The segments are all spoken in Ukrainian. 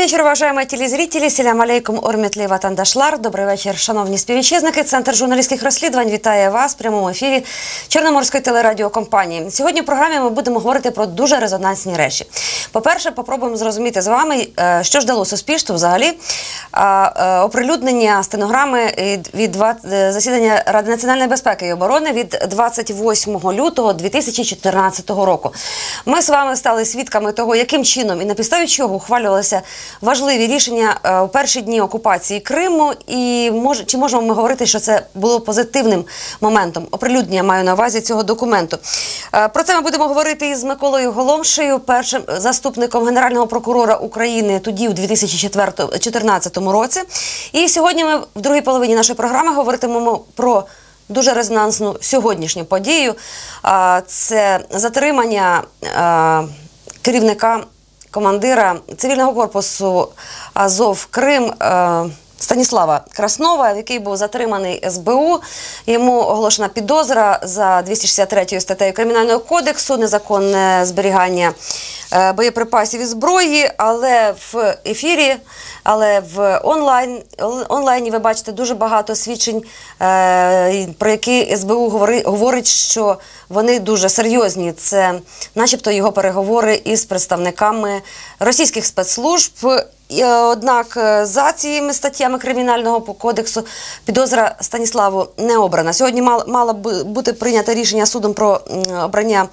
вечір, уважаємо телезрителі. Селям алейкум, ормітли ватандашлар. Добрий вечір, шановні співвітчизники. Центр журналістських розслідувань вітає вас в прямому ефірі Чорноморської телерадіокомпанії. Сьогодні в програмі ми будемо говорити про дуже резонансні речі. По-перше, попробуємо зрозуміти з вами, що ж дало суспільству взагалі оприлюднення стенограми від засідання Ради національної безпеки і оборони від 28 лютого 2014 року. Ми з вами стали свідками того, яким чином і на підставі чого ухвалювалися важливі рішення у перші дні окупації Криму, і чи можемо ми говорити, що це було позитивним моментом оприлюднення, маю на увазі, цього документу. Про це ми будемо говорити із Миколою Голомшею, першим заступником Генерального прокурора України тоді, у 2014 році. І сьогодні ми в другій половині нашої програми говоритимемо про дуже резонансну сьогоднішню подію. Це затримання керівника, командира цивільного корпусу Азов Крим Станіслава Краснова, який був затриманий СБУ. Йому оголошена підозра за 263 статтею Кримінального кодексу, незаконне зберігання боєприпасів і зброї, але в ефірі, але в онлайні ви бачите дуже багато свідчень, про які СБУ говорить, що вони дуже серйозні. Це начебто його переговори із представниками російських спецслужб. Однак за цими статтями Кримінального кодексу підозра Станіславу не обрана. Сьогодні мало бути прийнято рішення судом про обрання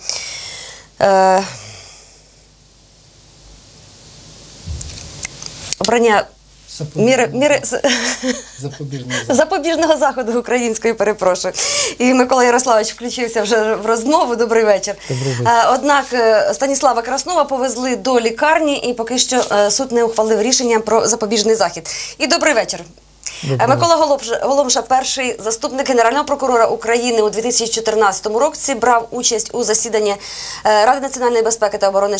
запобіжного заходу української, перепрошую. І Микола Ярославович включився вже в розмову. Добрий вечір. Добрий вечір. Однак Станіслава Краснова повезли до лікарні, і поки що суд не ухвалив рішення про запобіжний захід. І добрий вечір. Микола Голомша, перший заступник Генерального прокурора України у 2014 році, брав участь у засіданні Ради національної безпеки та оборони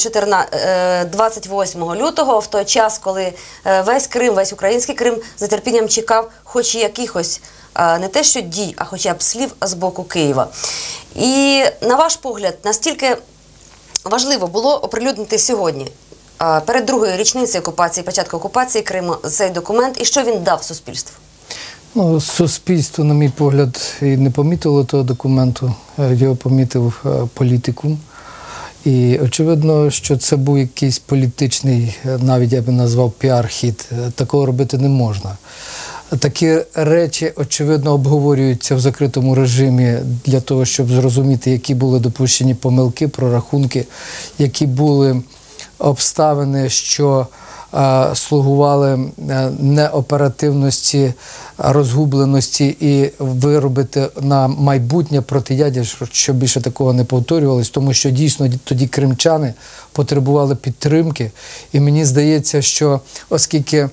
28 лютого, в той час, коли весь Крим, весь український Крим з нетерпінням чекав хоч якихось, не те що дій, а хоча б слів з боку Києва. І на ваш погляд, настільки важливо було оприлюднити сьогодні, перед другою річницею окупації, початку окупації Криму, цей документ, і що він дав суспільству? Ну, суспільство, на мій погляд, і не помітило того документу, його помітив політикум. І очевидно, що це був якийсь політичний, навіть я би назвав, піар-хід. Такого робити не можна. Такі речі, очевидно, обговорюються в закритому режимі для того, щоб зрозуміти, які були допущені помилки, прорахунки, які були обставини, що слугували неоперативності, розгубленості, і виробити на майбутнє протиядя, щоб більше такого не повторювалось, тому що дійсно тоді кримчани потребували підтримки. І мені здається, що оскільки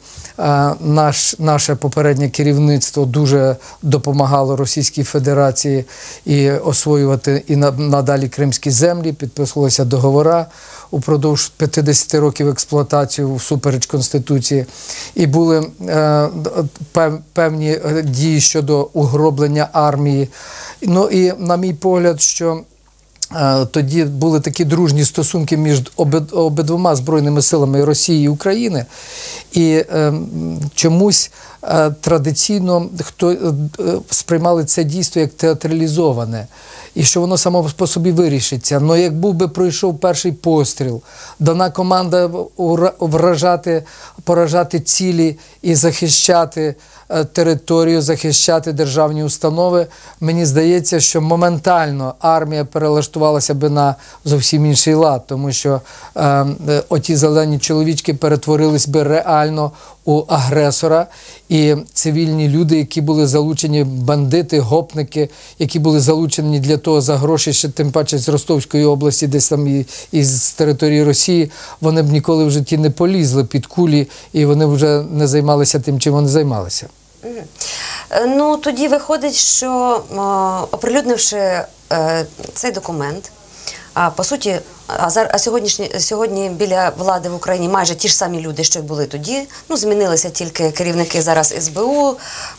наше попереднє керівництво дуже допомагало Російській Федерації і освоювати і надалі кримські землі, підписувалися договори упродовж 50 років експлуатації всупереч Конституції, і були певні дії щодо угроблення армії. Ну і, на мій погляд, що тоді були такі дружні стосунки між обидвома збройними силами Росії і України, і чомусь традиційно сприймали це дійство як театралізоване, і що воно само по собі вирішиться. Но як був би пройшов перший постріл, дана команда поражати цілі і захищати територію, захищати державні установи, мені здається, що моментально армія перелаштувалася би на зовсім інший лад, тому що оті зелені чоловічки перетворились би реально у агресора, і цивільні люди, які були залучені, бандити, гопники, які були залучені для того за гроші, ще тим паче з Ростовської області, десь там із території Росії, вони б ніколи в житті не полізли під кулі, і вони вже не займалися тим, чим вони займалися. Ну, тоді виходить, що оприлюднивши цей документ, по суті, сьогодні біля влади в Україні майже ті ж самі люди, що й були тоді. Ну, змінилися тільки керівники зараз СБУ,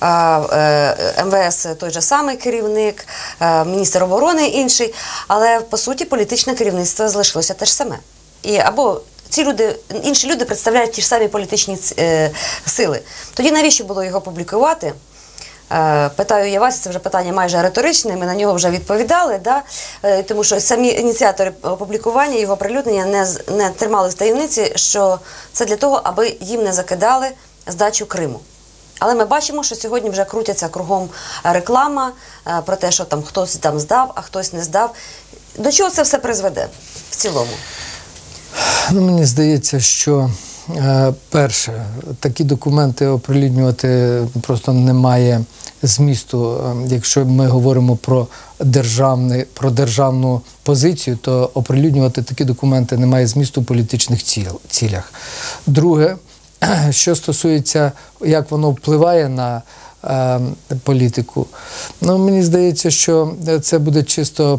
МВС той же самий керівник, міністр оборони інший, але, по суті, політичне керівництво залишилося те ж саме. І або інші люди представляють ті ж самі політичні сили. Тоді навіщо було його публікувати? Питаю я вас, це вже питання майже риторичне, ми на нього вже відповідали, да? Тому що самі ініціатори опублікування, його оприлюднення не тримали в таємниці, що це для того, аби їм не закидали здачу Криму. Але ми бачимо, що сьогодні вже крутяться кругом реклама про те, що там хтось там здав, а хтось не здав. До чого це все призведе в цілому? Ну, мені здається, що перше, такі документи оприлюднювати просто немає змісту. Якщо ми говоримо про державну позицію, то оприлюднювати такі документи немає змісту в політичних цілях. Друге, що стосується, як воно впливає на політику, ну, мені здається, що це буде чисто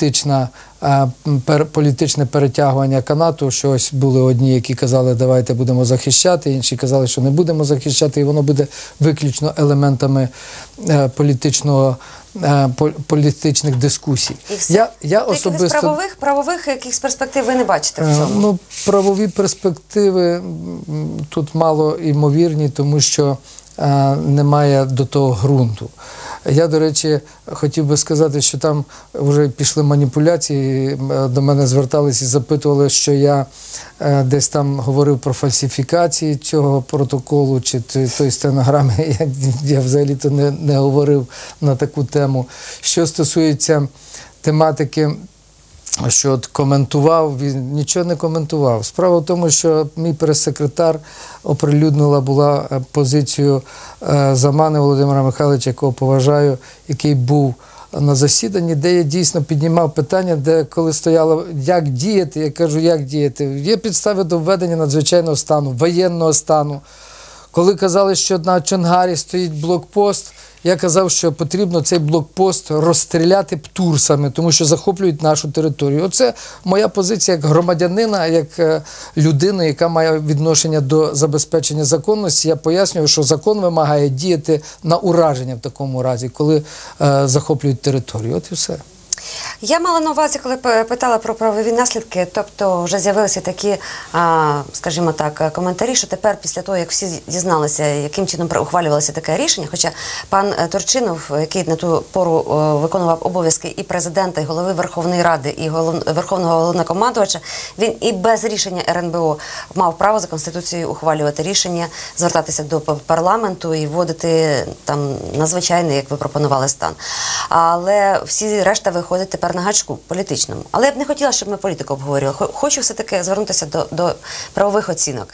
політичне перетягування канату, що ось були одні, які казали, давайте будемо захищати, інші казали, що не будемо захищати, і воно буде виключно елементами політичних дискусій. І все? Особисто правових якихось перспектив ви не бачите в цьому? Ну, правові перспективи тут мало ймовірні, тому що немає до того ґрунту. Я, до речі, хотів би сказати, що там вже пішли маніпуляції, до мене зверталися і запитували, що я десь там говорив про фальсифікації цього протоколу чи тої стенограми. Я взагалі-то не говорив на таку тему. Що стосується тематики, що от коментував, він нічого не коментував. Справа в тому, що мій прес-секретар оприлюднила була позицію Замани Володимира Михайловича, якого поважаю, який був на засіданні, де я дійсно піднімав питання, де коли стояло, як діяти, я кажу, як діяти. Є підстави до введення надзвичайного стану, воєнного стану. Коли казали, що на Чонгарі стоїть блокпост, я казав, що потрібно цей блокпост розстріляти птурсами, тому що захоплюють нашу територію. Оце моя позиція як громадянина, як людини, яка має відношення до забезпечення законності. Я пояснюю, що закон вимагає діяти на ураження в такому разі, коли захоплюють територію. От і все. Я мала на увазі, коли питала про правові наслідки, тобто вже з'явилися такі, скажімо так, коментарі, що тепер після того, як всі дізналися, яким чином ухвалювалося таке рішення, хоча пан Турчинов, який на ту пору виконував обов'язки і президента, і голови Верховної Ради, і Верховного Головнокомандувача, він і без рішення РНБО мав право за Конституцією ухвалювати рішення, звертатися до парламенту і вводити там надзвичайний, як ви пропонували, стан. Але всі решта виходять тепер на гачку політичному. Але я б не хотіла, щоб ми політику обговорювали. Хочу все-таки звернутися до правових оцінок.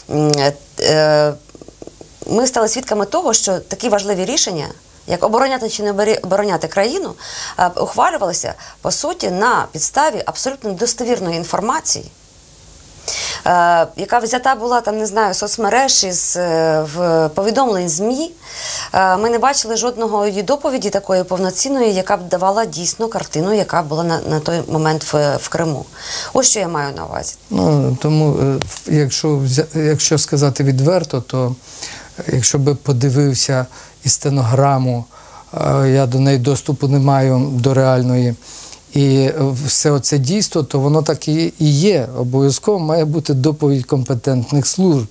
Ми стали свідками того, що такі важливі рішення, як обороняти чи не обороняти країну, ухвалювалися, по суті, на підставі абсолютно недостовірної інформації, яка взята була, там, не знаю, соцмереж із повідомлень ЗМІ. Ми не бачили жодної доповіді такої повноцінної, яка б давала дійсно картину, яка була на той момент в Криму. Ось що я маю на увазі. Ну, тому, якщо сказати відверто, то якщо би подивився і стенограму, я до неї доступу не маю, до реальної, і все оце дійство, то воно так і є. Обов'язково має бути доповідь компетентних служб,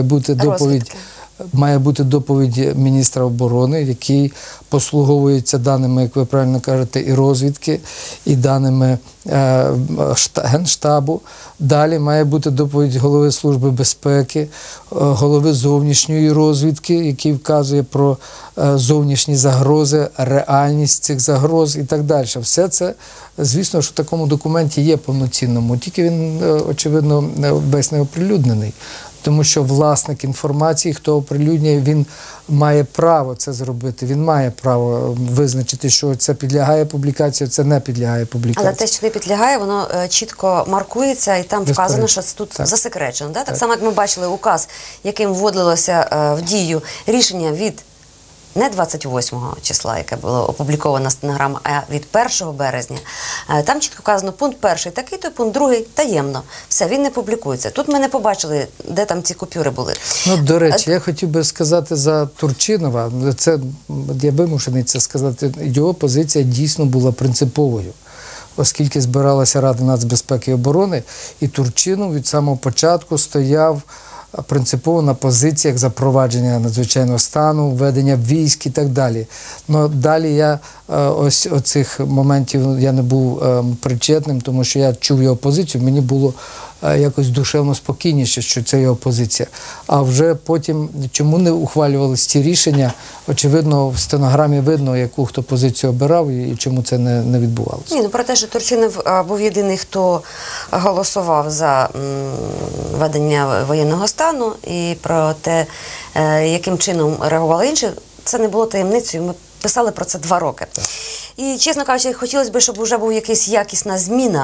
має бути доповідь міністра оборони, який послуговується даними, як ви правильно кажете, і розвідки, і даними Генштабу. Далі має бути доповідь голови Служби безпеки, голови зовнішньої розвідки, який вказує про зовнішні загрози, реальність цих загроз і так далі. Все це, звісно, що в такому документі є повноцінному, тільки він, очевидно, весь не оприлюднений. Тому що власник інформації, хто оприлюднює, він має право це зробити, він має право визначити, що це підлягає публікації, це не підлягає публікації. Але те, що не підлягає, воно чітко маркується, і там вказано, що це тут засекречено. Так само, як ми бачили указ, яким вводилося в дію рішення від не 28-го числа, яке було опублікована стенограма, а від 1 березня. Там чітко вказано пункт 1 такий-то, пункт 2 таємно. Все, він не публікується. Тут ми не побачили, де там ці купюри були. Ну, до речі, я хотів би сказати за Турчинова, я вимушений це сказати, його позиція дійсно була принциповою. оскільки збиралася Рада нацбезпеки і оборони, і Турчинов від самого початку стояв принципово на позиціях запровадження надзвичайного стану, введення військ і так далі. Но далі я ось оцих моментів я не був причетним, тому що я чув його позицію, мені було якось душевно спокійніше, що це його позиція. А вже потім, чому не ухвалювалися ці рішення, очевидно, в стенограмі видно, яку хто позицію обирав і чому це не відбувалося. Ні, ну про те, що Турчинов був єдиний, хто голосував за введення воєнного стану, і про те, яким чином реагували інші, це не було таємницею. Ми писали про це 2 роки. І, чесно кажучи, хотілося б, щоб вже була якась якісна зміна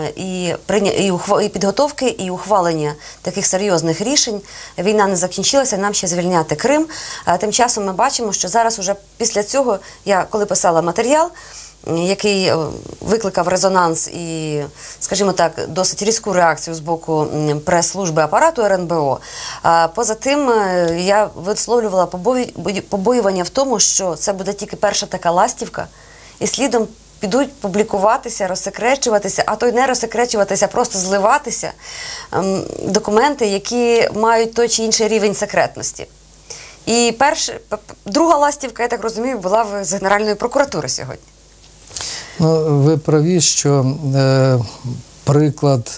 і підготовки, і ухвалення таких серйозних рішень. Війна не закінчилася, нам ще звільняти Крим. Тим часом ми бачимо, що зараз уже після цього, я коли писала матеріал, який викликав резонанс і, скажімо так, досить різку реакцію з боку прес-служби апарату РНБО. Поза тим, я висловлювала побоювання в тому, що це буде тільки перша така ластівка, і слідом підуть публікуватися, розсекречуватися, а то й не розсекречуватися, просто зливатися документи, які мають той чи інший рівень секретності. І друга ластівка, я так розумію, була з Генеральної прокуратури сьогодні. Ну, ви праві, що приклад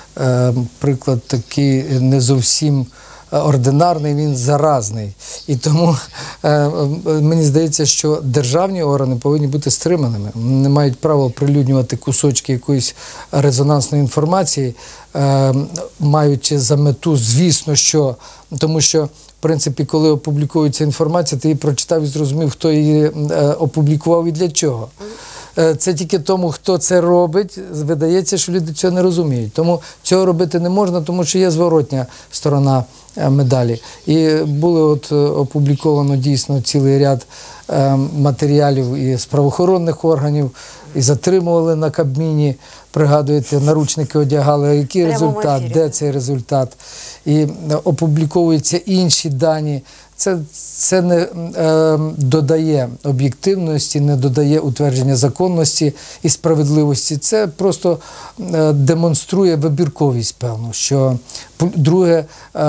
такий не зовсім ординарний, він заразний. І тому мені здається, що державні органи повинні бути стриманими. Не мають права оприлюднювати кусочки якоїсь резонансної інформації, маючи за мету, звісно, що, тому що в принципі, коли опубліковується інформація, ти її прочитав і зрозумів, хто її опублікував і для чого. Це тільки тому, хто це робить, видається, що люди цього не розуміють. Тому цього робити не можна, тому що є зворотня сторона медалі. І було опубліковано дійсно цілий ряд матеріалів і з правоохоронних органів, і затримували на Кабміні, пригадуєте, наручники одягали, який результат, де цей результат. І опубліковуються інші дані. Це не додає об'єктивності, не додає утвердження законності і справедливості. Це просто демонструє вибірковість, певно. Що, друге,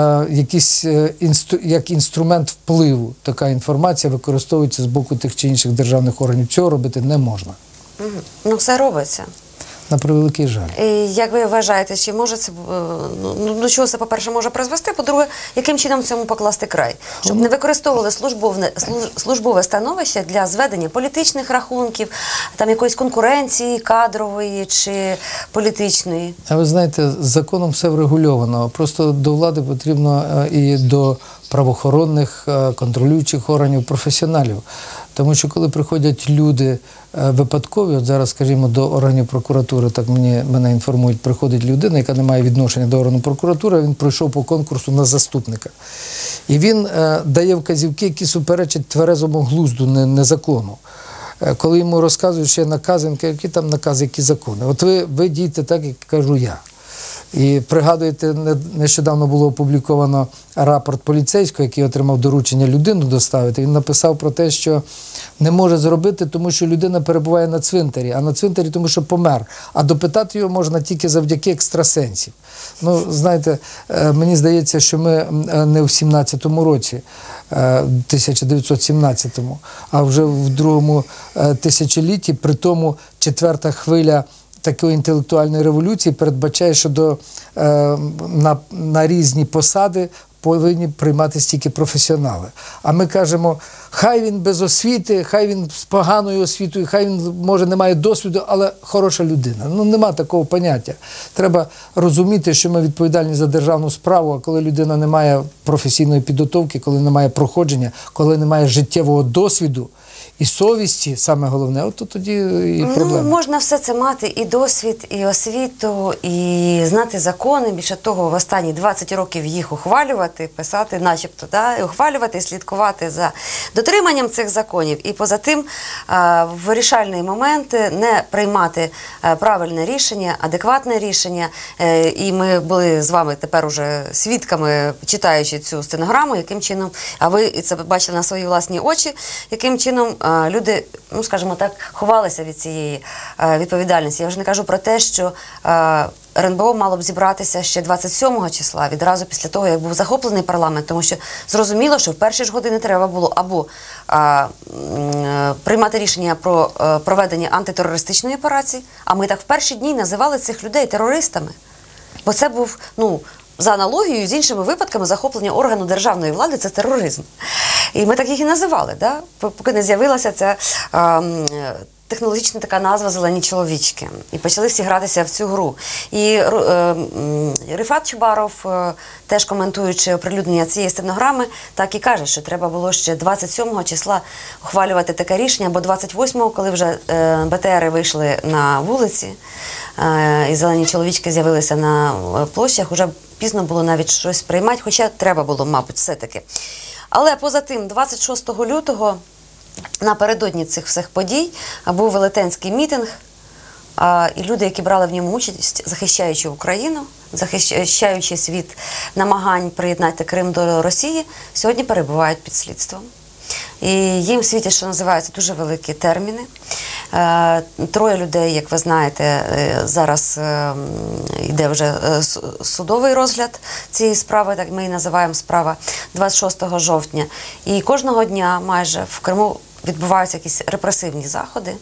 як інструмент впливу така інформація використовується з боку тих чи інших державних органів. Цього робити не можна. Ну, все робиться. На превеликий жаль. І як ви вважаєте, чи може це, до чого це, по-перше, може призвести, по-друге, яким чином цьому покласти край? Щоб не використовували службове становище для зведення політичних рахунків, там якоїсь конкуренції кадрової чи політичної? А ви знаєте, законом все врегульовано. Просто до влади потрібно і до правоохоронних, контролюючих органів, професіоналів. Тому що коли приходять люди випадкові, от зараз, скажімо, до органів прокуратури, так мене інформують, приходить людина, яка не має відношення до органу прокуратури, він пройшов по конкурсу на заступника. І він дає вказівки, які суперечать тверезому глузду, не закону. Коли йому розказують, що є накази, він каже, які там накази, які закони. От ви дійте так, як кажу я. І пригадуєте, нещодавно було опубліковано рапорт поліцейського, який отримав доручення людину доставити. Він написав про те, що не може зробити, тому що людина перебуває на цвинтарі, а на цвинтарі тому, що помер. А допитати його можна тільки завдяки екстрасенсів. Ну, знаєте, мені здається, що ми не в 17-му році, 1917-му, а вже в другому тисячолітті, при тому 4-та хвиля такої інтелектуальної революції передбачає, що на різні посади повинні прийматися тільки професіонали. А ми кажемо, хай він без освіти, хай він з поганою освітою, хай він, може, не має досвіду, але хороша людина. Ну, нема такого поняття. Треба розуміти, що ми відповідальні за державну справу, а коли людина не має професійної підготовки, коли не має проходження, коли не має життєвого досвіду, і совісті, саме головне, от тоді і проблема. Ну, можна все це мати, і досвід, і освіту, і знати закони, більше того, в останні 20 років їх ухвалювати, писати начебто, і ухвалювати, і слідкувати за дотриманням цих законів. І поза тим, в вирішальні моменти не приймати правильне рішення, адекватне рішення. І ми були з вами тепер уже свідками, читаючи цю стенограму, яким чином, а ви це бачили на свої власні очі, яким чином люди, ну скажімо так, ховалися від цієї відповідальності. Я вже не кажу про те, що РНБО мало б зібратися ще 27 числа, відразу після того, як був захоплений парламент, тому що зрозуміло, що в перші ж години треба було або приймати рішення про проведення антитерористичної операції, а ми так в перші дні називали цих людей терористами. Бо це був, ну, за аналогією з іншими випадками захоплення органу державної влади – це тероризм. І ми так їх і називали, да? Поки не з'явилася ця технологічна така назва «зелені чоловічки». І почали всі гратися в цю гру. І Рифат Чубаров, теж коментуючи оприлюднення цієї стенограми, так і каже, що треба було ще 27 числа ухвалювати таке рішення, бо 28-го, коли вже БТРи вийшли на вулиці, і зелені чоловічки з'явилися на площах, вже пізно було навіть щось приймати, хоча треба було, мабуть, все-таки. Але поза тим, 26 лютого, напередодні цих всіх подій, був велетенський мітинг, і люди, які брали в ньому участь, захищаючи Україну, захищаючись від намагань приєднати Крим до Росії, сьогодні перебувають під слідством. І їм світять, що називаються, дуже великі терміни. 3 людей, як ви знаєте, зараз йде вже судовий розгляд цієї справи, так ми її називаємо справа, 26 жовтня. І кожного дня майже в Криму відбуваються якісь репресивні заходи.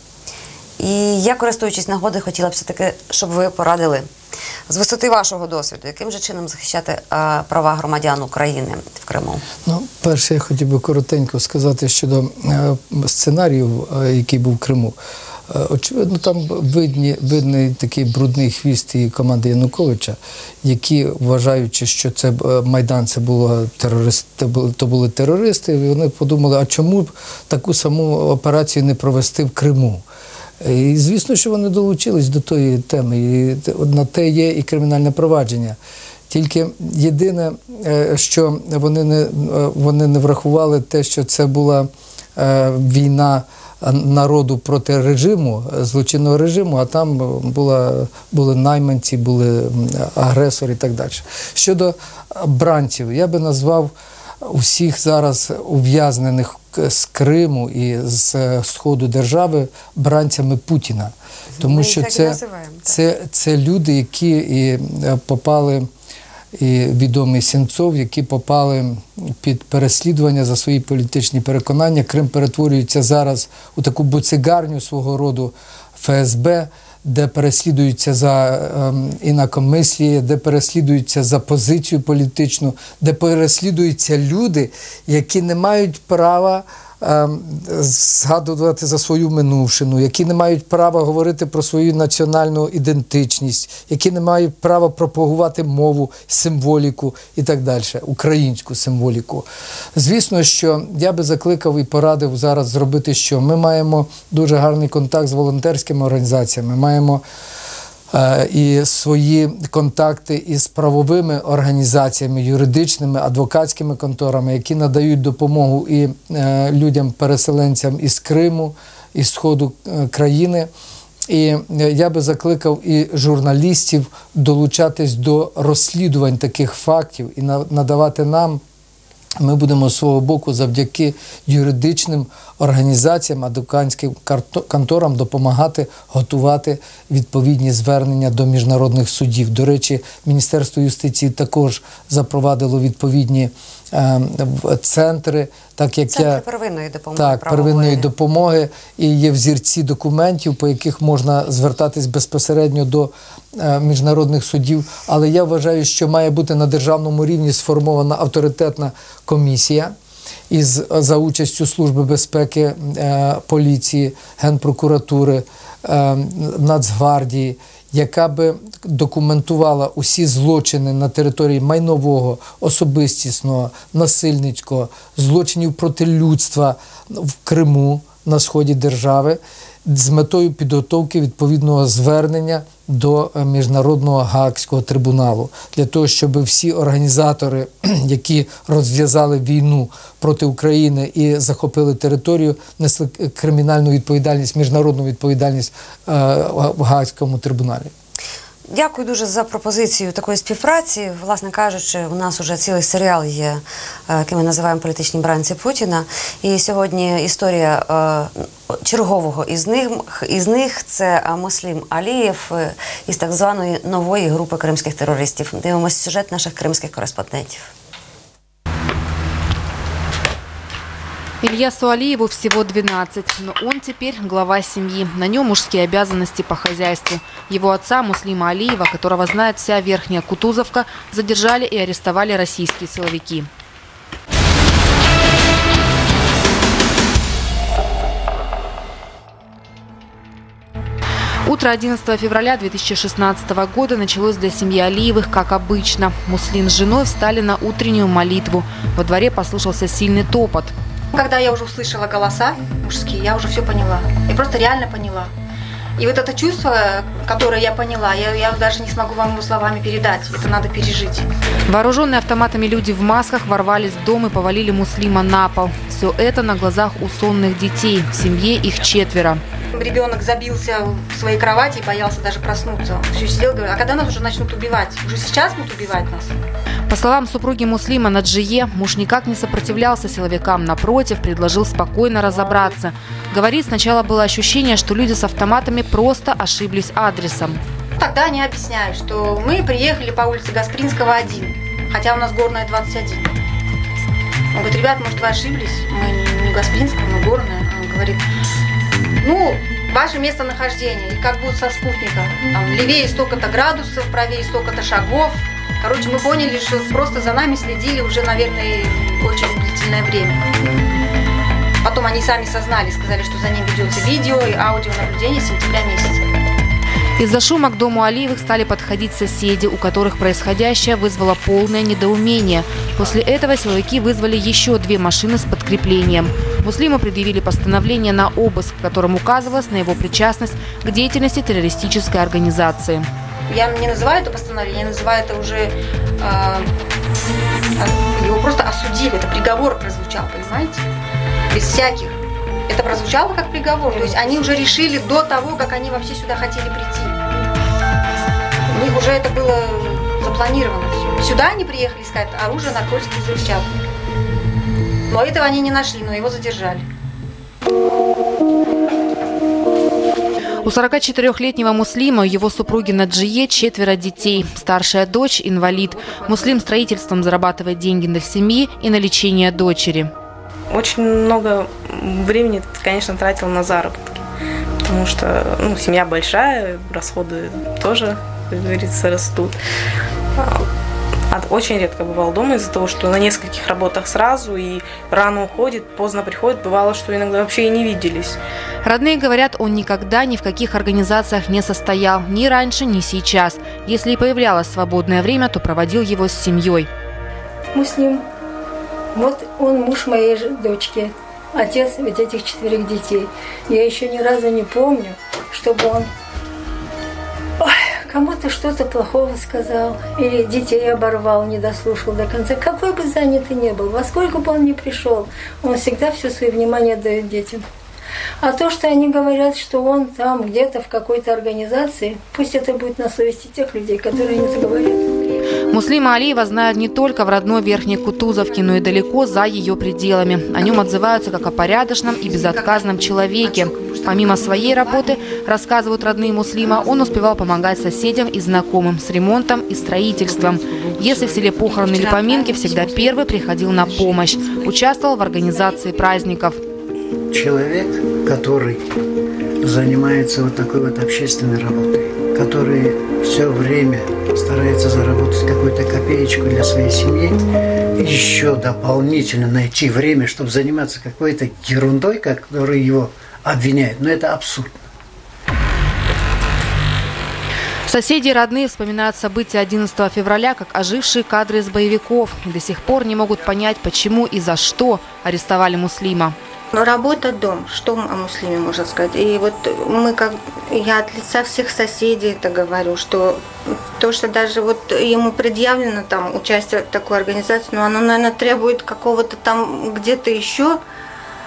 І я, користуючись нагодою, хотіла б все-таки, щоб ви порадили з висоти вашого досвіду, яким же чином захищати права громадян України в Криму? Ну, перше, я хотів би коротенько сказати щодо сценарію, який був в Криму. Очевидно, там видний такий брудний хвіст і команди Януковича, які, вважаючи, що це Майдан, це то були терористи, і вони подумали, а чому б таку саму операцію не провести в Криму? І звісно, що вони долучились до тої теми, і на те є і кримінальне провадження. Тільки єдине, що вони не врахували те, що це була війна народу проти режиму, злочинного режиму, а там були найманці, були агресори і так далі. Щодо бранців, я би назвав усіх зараз ув'язнених з Криму і з Сходу держави бранцями Путіна. Тому що це люди, які і попали, і відомий Сенцов, які попали під переслідування за свої політичні переконання. Крим перетворюється зараз у таку буцигарню свого роду ФСБ, де переслідуються за інакомисліє, де переслідуються за позицію політичну, де переслідуються люди, які не мають права згадувати за свою минувшину, які не мають права говорити про свою національну ідентичність, які не мають права пропагувати мову, символіку і так далі, українську символіку. Звісно, що я би закликав і порадив зараз зробити що? Ми маємо дуже гарний контакт з волонтерськими організаціями, маємо і свої контакти із правовими організаціями, юридичними, адвокатськими конторами, які надають допомогу і людям-переселенцям із Криму, із Сходу країни. І я би закликав і журналістів долучатись до розслідувань таких фактів і надавати нам. Ми будемо з свого боку завдяки юридичним організаціям, адвокатським конторам допомагати готувати відповідні звернення до міжнародних судів. До речі, Міністерство юстиції також запровадило відповідні центри, так як Центри первинної допомоги. Так, первинної допомоги, і є взірці документів, по яких можна звертатись безпосередньо до міжнародних судів. Але я вважаю, що має бути на державному рівні сформована авторитетна комісія за участю Служби безпеки, поліції, Генпрокуратури, Нацгвардії, яка би документувала усі злочини на території майнового, особистісного, насильницького, злочинів проти людства в Криму, на сході держави, з метою підготовки відповідного звернення до Міжнародного Гаазького трибуналу, для того, щоб всі організатори, які розв'язали війну проти України і захопили територію, несли кримінальну відповідальність, міжнародну відповідальність в Гаазькому трибуналі. Дякую дуже за пропозицію такої співпраці. Власне кажучи, у нас уже цілий серіал є, який ми називаємо «Політичні бранці Путіна». І сьогодні історія чергового із них це Муслім Алієв із так званої нової групи кримських терористів. Дивимося сюжет наших кримських кореспондентів. Ильясу Алиеву всего 12, но он теперь глава семьи. На нем мужские обязанности по хозяйству. Его отца, Муслима Алиева, которого знает вся Верхняя Кутузовка, задержали и арестовали российские силовики. Утро 11 февраля 2016 года началось для семьи Алиевых как обычно. Муслим с женой встали на утреннюю молитву. Во дворе послышался сильный топот. Когда я уже услышала голоса мужские, я уже все поняла. Я просто реально поняла. И вот это чувство, которое я поняла, я даже не смогу вам его словами передать. Это надо пережить. Вооруженные автоматами люди в масках ворвались в дом и повалили Муслима на пол. Все это на глазах у сонных детей. В семье их 4. Ребенок забился в своей кровати и боялся даже проснуться. Он все сидел и говорил, а когда нас уже начнут убивать? Уже сейчас будут убивать нас? По словам супруги Муслима Наджие, муж никак не сопротивлялся силовикам, напротив, предложил спокойно разобраться. Говорит, сначала было ощущение, что люди с автоматами просто ошиблись адресом. Тогда они объясняют, что мы приехали по улице Гаспринского 1, хотя у нас Горная 21. Он говорит, ребят, может, вы ошиблись? Мы не Гаспринская, мы Горная. Он говорит, ну, ваше местонахождение, и как будет со спутника. Там, левее столько-то градусов, правее столько-то шагов. Короче, мы поняли, что просто за нами следили уже, наверное, очень длительное время. Потом они сами сознали, сказали, что за ним ведется видео и аудионаблюдение с сентября месяца. Из-за шума к дому Алиевых стали подходить соседи, у которых происходящее вызвало полное недоумение. После этого силовики вызвали еще 2 машины с подкреплением. Муслиму предъявили постановление на обыск, в котором указывалось на его причастность к деятельности террористической организации. Я не называю это постановление, я называю это уже... его просто осудили, это приговор прозвучал, понимаете? Без всяких. Это прозвучало как приговор, то есть они уже решили до того, как они вообще сюда хотели прийти. У них уже это было запланировано все. Сюда они приехали искать оружие, наркотики, взрывчатку. Но этого они не нашли, но его задержали. У 44-летнего Муслима, его супруги Наджие 4 детей. Старшая дочь – инвалид. Муслим строительством зарабатывает деньги для семьи и на лечение дочери. Очень много времени, конечно, тратил на заработки, потому что семья большая, расходы тоже, как говорится, растут. Очень редко бывал дома из-за того, что на нескольких работах сразу и рано уходит, поздно приходит. Бывало, что иногда вообще и не виделись. Родные говорят, он никогда ни в каких организациях не состоял, ни раньше, ни сейчас. Если и появлялось свободное время, то проводил его с семьей. Муслим. Вот он муж моей дочки, отец ведь этих 4 детей. Я еще ни разу не помню, чтобы он кому-то что-то плохого сказал или детей оборвал, не дослушал до конца. Какой бы занятый ни был, во сколько бы он ни пришел, он всегда все свое внимание дает детям. А то, что они говорят, что он там где-то в какой-то организации, пусть это будет на совести тех людей, которые они это говорят. Муслима Алиева знают не только в родной Верхней Кутузовке, но и далеко за ее пределами. О нем отзываются как о порядочном и безотказном человеке. Помимо своей работы, рассказывают родные Муслима, он успевал помогать соседям и знакомым с ремонтом и строительством. Если в селе похороны или поминки, всегда первый приходил на помощь. Участвовал в организации праздников. Человек, который занимается вот такой вот общественной работой, который все время старается заработать какую-то копеечку для своей семьи, еще дополнительно найти время, чтобы заниматься какой-то ерундой, которой его обвиняют. Но это абсурдно. Соседи и родные вспоминают события 11 февраля как ожившие кадры из боевиков. И до сих пор не могут понять, почему и за что арестовали Муслима. Но работа дом, что о Муслиме можно сказать. И вот я от лица всех соседей это говорю, что то, что даже вот ему предъявлено там участие в такой организации, но оно, наверное, требует какого-то там где-то еще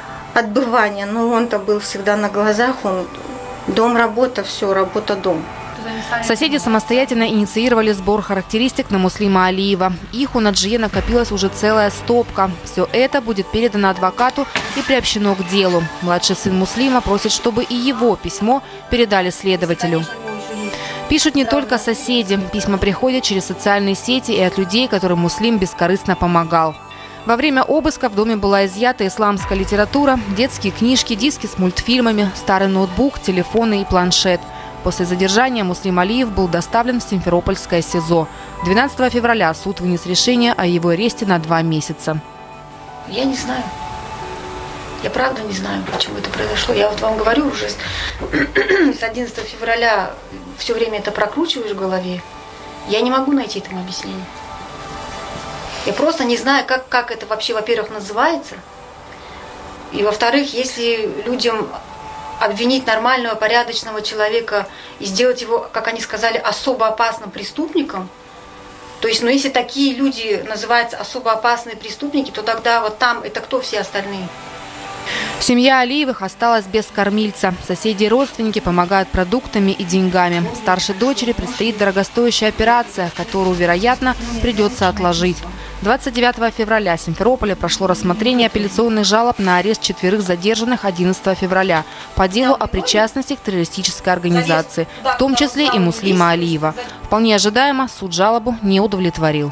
отбывания. Но он-то был всегда на глазах, дом, работа, все, работа, дом. Соседи самостоятельно инициировали сбор характеристик на Муслима Алиева. Их у Наджие накопилась уже целая стопка. Все это будет передано адвокату и приобщено к делу. Младший сын Муслима просит, чтобы и его письмо передали следователю. Пишут не только соседи. Письма приходят через социальные сети и от людей, которым Муслим бескорыстно помогал. Во время обыска в доме была изъята исламская литература, детские книжки, диски с мультфильмами, старый ноутбук, телефоны и планшет. После задержания Муслим Алиев был доставлен в Симферопольское СИЗО. 12 февраля суд вынес решение о его аресте на 2 месяца. Я не знаю. Я правда не знаю, почему это произошло. Я вот вам говорю, уже с 11 февраля все время это прокручиваешь в голове. Я не могу найти этому объяснение. Я просто не знаю, как это вообще, во-первых, называется. И, во-вторых, если людям обвинить нормального, порядочного человека и сделать его, как они сказали, особо опасным преступником, то есть, если такие люди называются особо опасные преступники, то тогда вот там это кто все остальные? Семья Алиевых осталась без кормильца. Соседи и родственники помогают продуктами и деньгами. Старшей дочери предстоит дорогостоящая операция, которую, вероятно, придется отложить. 29 февраля в Симферополе прошло рассмотрение апелляционных жалоб на арест 4 задержанных 11 февраля по делу о причастности к террористической организации, в том числе и Муслима Алиева. Вполне ожидаемо, суд жалобу не удовлетворил.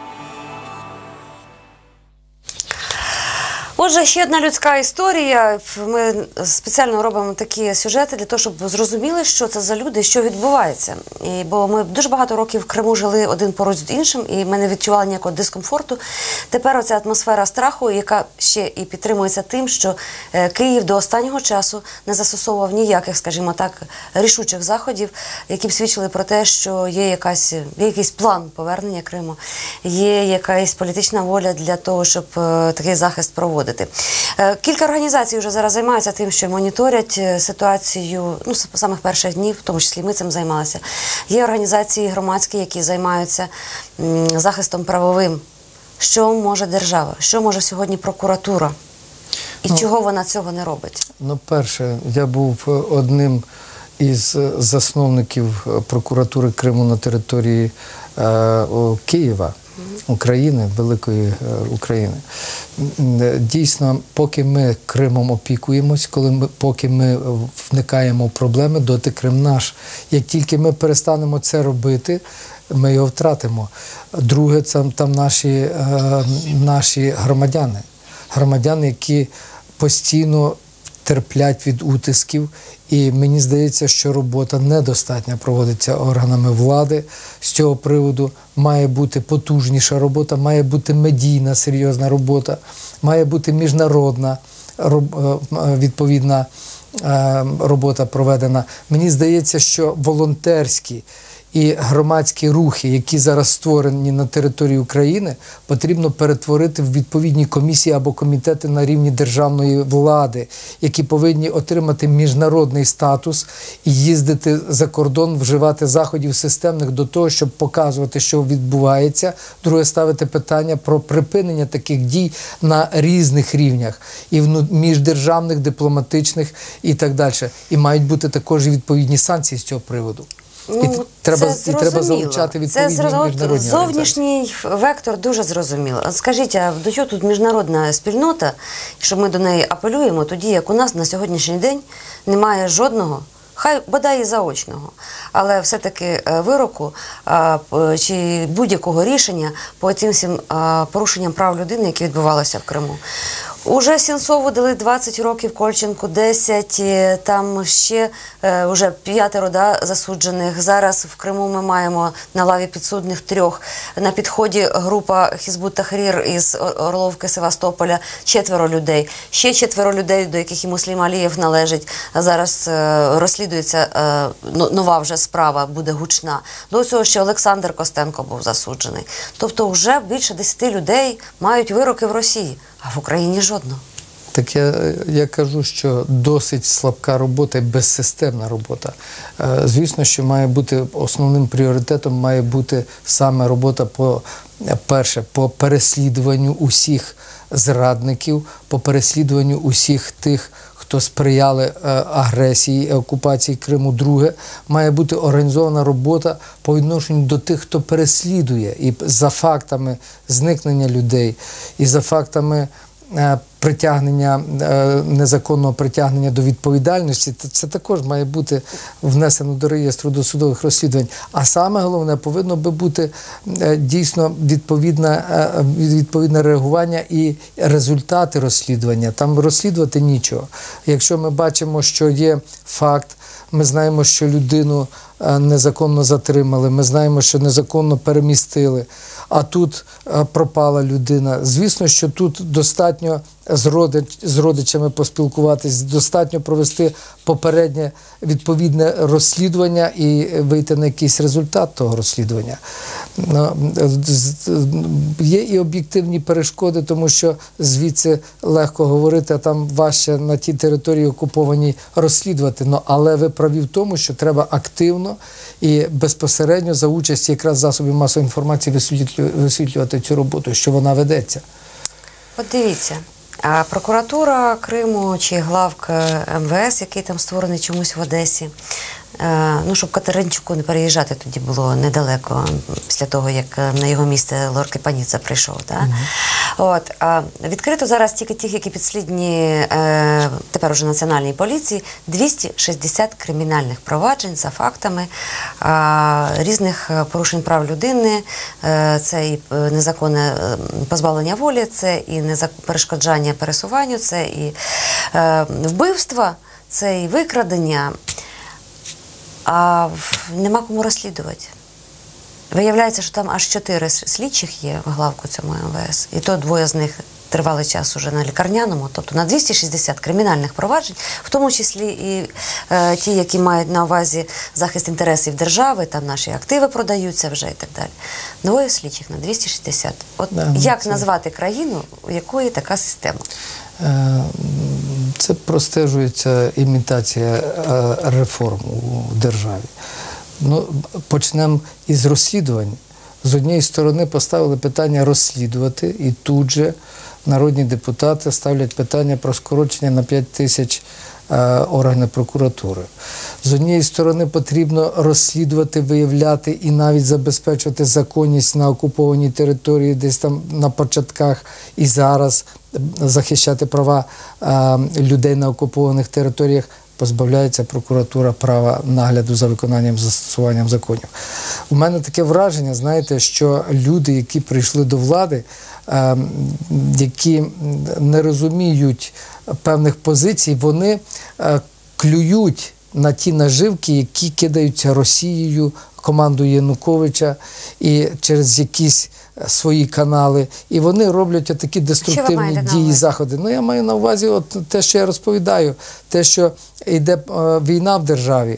Отже, ще одна людська історія. Ми спеціально робимо такі сюжети для того, щоб зрозуміли, що це за люди, що відбувається. Бо ми дуже багато років в Криму жили один поруч з іншим, і ми не відчували ніякого дискомфорту. Тепер оця атмосфера страху, яка ще і підтримується тим, що Київ до останнього часу не застосовував ніяких, скажімо так, рішучих заходів, які б свідчили про те, що є якийсь план повернення Криму, є якась політична воля для того, щоб такий захист проводити. Кілька організацій вже зараз займаються тим, що моніторять ситуацію, з самих перших днів, в тому числі ми цим займалися. Є організації громадські, які займаються захистом правовим. Що може держава? Що може сьогодні прокуратура? І чого вона цього не робить? Перше, я був одним із засновників прокуратури Криму на території Києва. України, великої України. Дійсно, поки ми Кримом опікуємось, поки ми вникаємо в проблеми, доти Крим наш. Як тільки ми перестанемо це робити, ми його втратимо. Друге, це там наші громадяни, які постійно терплять від утисків. І мені здається, що робота недостатньо проводиться органами влади. З цього приводу має бути потужніша робота, має бути медійна, серйозна робота, має бути міжнародна відповідна робота проведена. Мені здається, що волонтерські і громадські рухи, які зараз створені на території України, потрібно перетворити в відповідні комісії або комітети на рівні державної влади, які повинні отримати міжнародний статус і їздити за кордон, вживати заходів системних до того, щоб показувати, що відбувається. Друге, ставити питання про припинення таких дій на різних рівнях, і міждержавних, дипломатичних і так далі. І мають бути також відповідні санкції з цього приводу. І треба залучати відповідні міжнародні організації. Зовнішній вектор дуже зрозуміло. Скажіть, а до чого тут міжнародна спільнота, якщо ми до неї апелюємо, тоді як у нас на сьогоднішній день немає жодного, хай бодай і заочного, але все-таки вироку чи будь-якого рішення по тим всім порушенням прав людини, які відбувалися в Криму. Уже Сенцову дали 20 років, Кольченку 10, там ще вже 5 засуджених. Зараз в Криму ми маємо на лаві підсудних 3. На підході група Хізбут Тахрір із Орловки, Севастополя, 4 людей. Ще 4 людей, до яких і Муслим Алієв належить. Зараз розслідується нова вже справа, буде гучна. До цього ще Олександр Костенко був засуджений. Тобто вже більше 10 людей мають вироки в Росії. А в Україні жодного. Так я кажу, що досить слабка робота і безсистемна робота. Звісно, що має бути основним пріоритетом має бути саме робота по переслідуванню усіх зрадників, по переслідуванню усіх тих, хто сприяли агресії і окупації Криму. Друге, має бути організована робота по відношенню до тих, хто переслідує. І за фактами зникнення людей, і за фактами притягнення, незаконного притягнення до відповідальності, це також має бути внесено до реєстру досудових розслідувань. А саме головне, повинно би бути дійсно відповідне реагування і результати розслідування. Там розслідувати нічого. Якщо ми бачимо, що є факт, ми знаємо, що людину незаконно затримали, ми знаємо, що незаконно перемістили, а тут пропала людина. Звісно, що тут достатньо з родичами поспілкуватись, достатньо провести попереднє відповідне розслідування і вийти на якийсь результат того розслідування. Є і об'єктивні перешкоди, тому що звідси легко говорити, а там важче на тій території окупованій розслідувати. Але ви праві в тому, що треба активно і безпосередньо за участі якраз засобів масової інформації висвітлювати цю роботу, що вона ведеться. От дивіться, а прокуратура Криму чи главка МВС, який там створений чомусь в Одесі, ну, щоб Катеринчуку не переїжджати, тоді було недалеко, після того, як на його місце Лорки Паніца прийшов. Да? От, відкрито зараз тільки тих, які підслідні тепер уже Національній поліції, 260 кримінальних проваджень за фактами різних порушень прав людини. Це і незаконне позбавлення волі, це і перешкоджання пересуванню, це і вбивства, це і викрадення. А нема кому розслідувати. Виявляється, що там аж 4 слідчих є в главку цьому МВС. І то 2 з них тривалий час уже на лікарняному. Тобто на 260 кримінальних проваджень, в тому числі і ті, які мають на увазі захист інтересів держави, там наші активи продаються вже і так далі. 2 слідчих на 260. От як назвати країну, у якої така система? Це простежується імітація реформ у державі. Ну, почнемо із розслідувань. З однієї сторони поставили питання розслідувати, і тут же народні депутати ставлять питання про скорочення на 5 тисяч органів прокуратури. З однієї сторони потрібно розслідувати, виявляти і навіть забезпечувати законність на окупованій території, десь там на початках і зараз захищати права людей на окупованих територіях. Позбавляється прокуратура права нагляду за виконанням, застосуванням законів. У мене таке враження, знаєте, що люди, які прийшли до влади, які не розуміють певних позицій, вони клюють на ті наживки, які кидаються Росією, командою Януковича і через якісь свої канали. І вони роблять такі деструктивні дії, заходи. Ну, я маю на увазі от те, що я розповідаю, те, що йде війна в державі,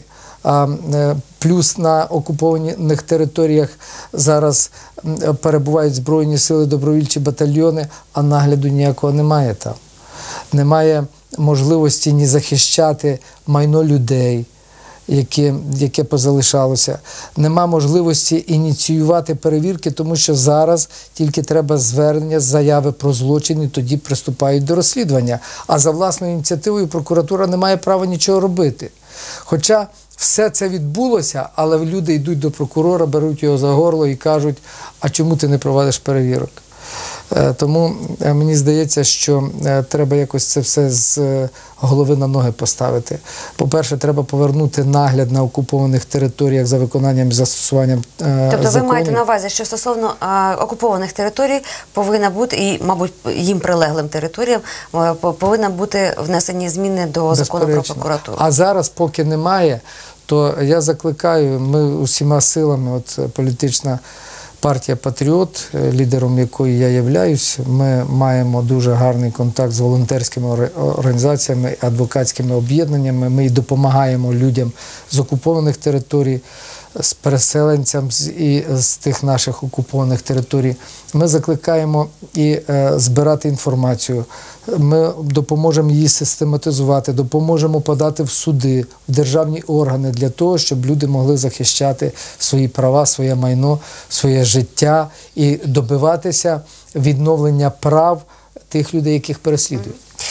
плюс на окупованих територіях зараз перебувають Збройні сили, добровольчі батальйони, а нагляду ніякого немає там. Немає можливості ні захищати майно людей, яке позалишалося. Нема можливості ініціювати перевірки, тому що зараз тільки треба звернення, заяви про злочин, і тоді приступають до розслідування. А за власною ініціативою прокуратура не має права нічого робити. Хоча все це відбулося, але люди йдуть до прокурора, беруть його за горло і кажуть, а чому ти не проводиш перевірок? Тому мені здається, що треба якось це все з голови на ноги поставити. По-перше, треба повернути нагляд на окупованих територіях за виконанням і застосуванням законів. Тобто ви маєте на увазі, що стосовно окупованих територій повинна бути, і, мабуть, їм прилеглим територіям, повинні бути внесені зміни до закону про прокуратуру. А зараз, поки немає, то я закликаю, ми усіма силами, от політична партія «Патріот», лідером якої я являюсь, ми маємо дуже гарний контакт з волонтерськими організаціями, адвокатськими об'єднаннями. Ми допомагаємо людям з окупованих територій, з переселенцям і з тих наших окупованих територій. Ми закликаємо і збирати інформацію. Ми допоможемо її систематизувати, допоможемо подати в суди, в державні органи для того, щоб люди могли захищати свої права, своє майно, своє життя і добиватися відновлення прав тих людей, яких переслідують.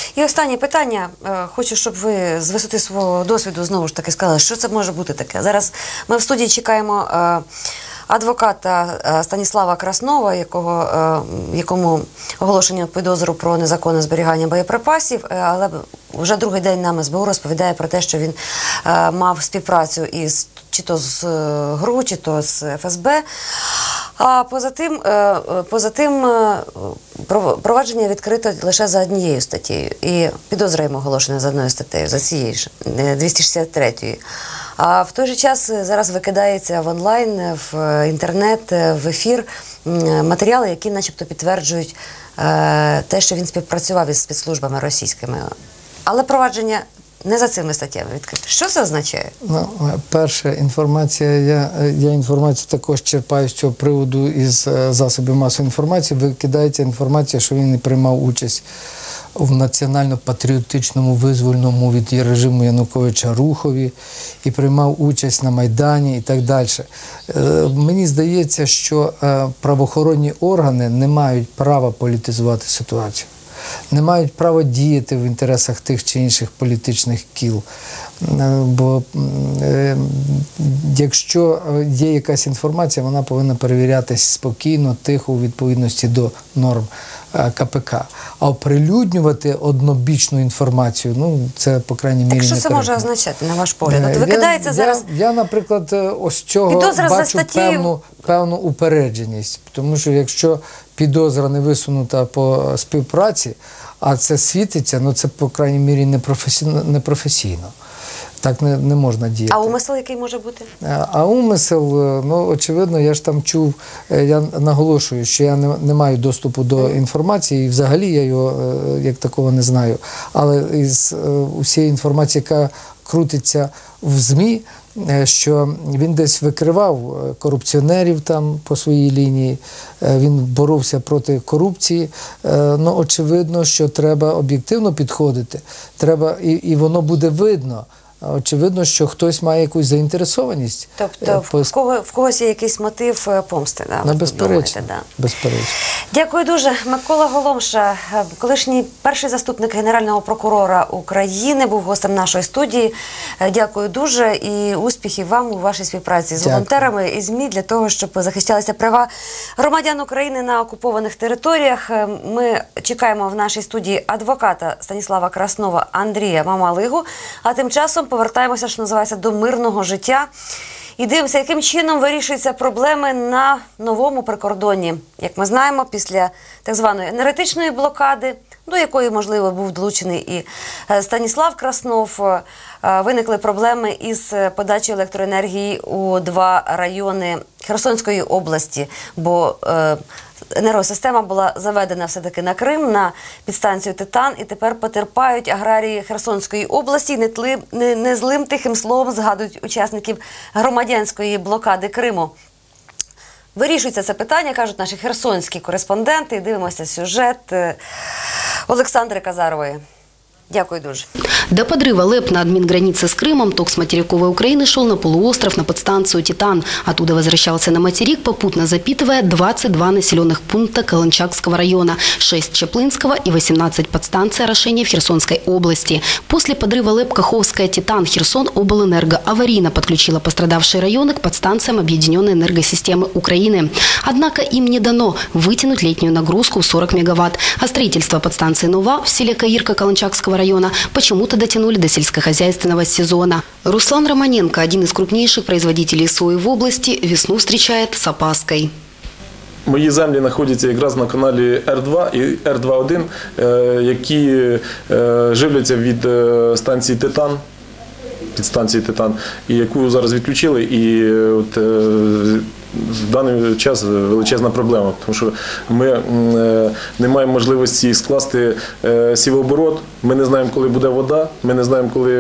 І останнє питання. Хочу, щоб ви з висоти свого досвіду знову ж таки сказали, що це може бути таке. Зараз ми в студії чекаємо адвоката Станіслава Краснова, якому оголошено підозру про незаконне зберігання боєприпасів, але вже другий день нам СБУ розповідає про те, що він мав співпрацю із чи то з ГРУ, чи то з ФСБ. А поза тим провадження відкрито лише за однією статтею. І підозра йому оголошена за одною статтею, за цією ж, 263-ю. А в той же час зараз викидається в онлайн, в інтернет, в ефір матеріали, які начебто підтверджують те, що він співпрацював із спецслужбами російськими. Але провадження не за цими статтями відкрите. Що це означає? Ну, перша інформація, я інформацію також черпаю з цього приводу із засобів масової інформації. Викидається інформація, що він не приймав участь в національно-патріотичному визвольному від режиму Януковича рухові і приймав участь на Майдані і так далі. Мені здається, що правоохоронні органи не мають права політизувати ситуацію. Не мають права діяти в інтересах тих чи інших політичних кіл. Бо якщо є якась інформація, вона повинна перевірятись спокійно, тихо, у відповідності до норм КПК. А оприлюднювати однобічну інформацію, ну, це, по крайній мірі, не Так що це може означати, на ваш погляд? От викидається зараз... Я, наприклад, ось цього бачу певну упередженість. Тому що якщо підозра не висунута по співпраці, а це світиться, ну це, по крайній мірі, непрофесійно. Так не можна діяти. А умисел який може бути? А умисел, ну, очевидно, я ж там чув, я наголошую, що я не маю доступу до інформації, і взагалі я його як такого не знаю. Але із усієї інформації, яка крутиться в ЗМІ, що він десь викривав корупціонерів там по своїй лінії, він боровся проти корупції. Ну, очевидно, що треба об'єктивно підходити, треба, і воно буде видно. Очевидно, що хтось має якусь заінтересованість. Тобто в когось є якийсь мотив помсти, да? Безперечно. Безперечно. Дякую дуже. Микола Голомша, колишній перший заступник Генерального прокурора України, був гостем нашої студії. Дякую дуже і успіхів вам у вашій співпраці з волонтерами і ЗМІ для того, щоб захищалися права громадян України на окупованих територіях. Ми чекаємо в нашій студії адвоката Станіслава Краснова Андрія Мамалигу, а тим часом повертаємося, що називається, до мирного життя. І дивимося, яким чином вирішуються проблеми на новому прикордонні. Як ми знаємо, після так званої енергетичної блокади, до якої, можливо, був долучений і Станіслав Краснов, виникли проблеми із подачею електроенергії у 2 райони Херсонської області, бо енергосистема була заведена все-таки на Крим, на підстанцію «Титан», і тепер потерпають аграрії Херсонської області, не злим тихим словом згадують учасників громадянської блокади Криму. Вирішується це питання, кажуть наші херсонські кореспонденти. Дивимося сюжет Олександри Казарової. Дякую дуже. До подрыва ЛЭП на админгранице с Крымом ток с материковой Украины шел на полуостров на подстанцию «Титан». Оттуда возвращался на материк, попутно запитывая 22 населенных пункта Каланчакского района, 6 Чаплынского и 18 подстанций орошения в Херсонской области. После подрыва ЛЭП Каховская «Титан» Херсон облэнерго аварийно подключила пострадавшие районы к подстанциям Объединенной энергосистемы Украины. Однако им не дано вытянуть летнюю нагрузку в 40 мегаватт. А строительство подстанции «Нова» в селе Каирка Каланчакского района почему-то дотянули до сельскохозяйственного сезона. Руслан Романенко, один из крупнейших производителей сои в области, весну встречает с опаской. Мої землі знаходяться якраз на каналі Р2 і Р2-1, які живляться від станції «Титан», підстанції «Титан», і яку зараз відключили. І от в даний час величезна проблема, тому що ми не маємо можливості скласти сівооборот, ми не знаємо, коли буде вода, ми не знаємо, коли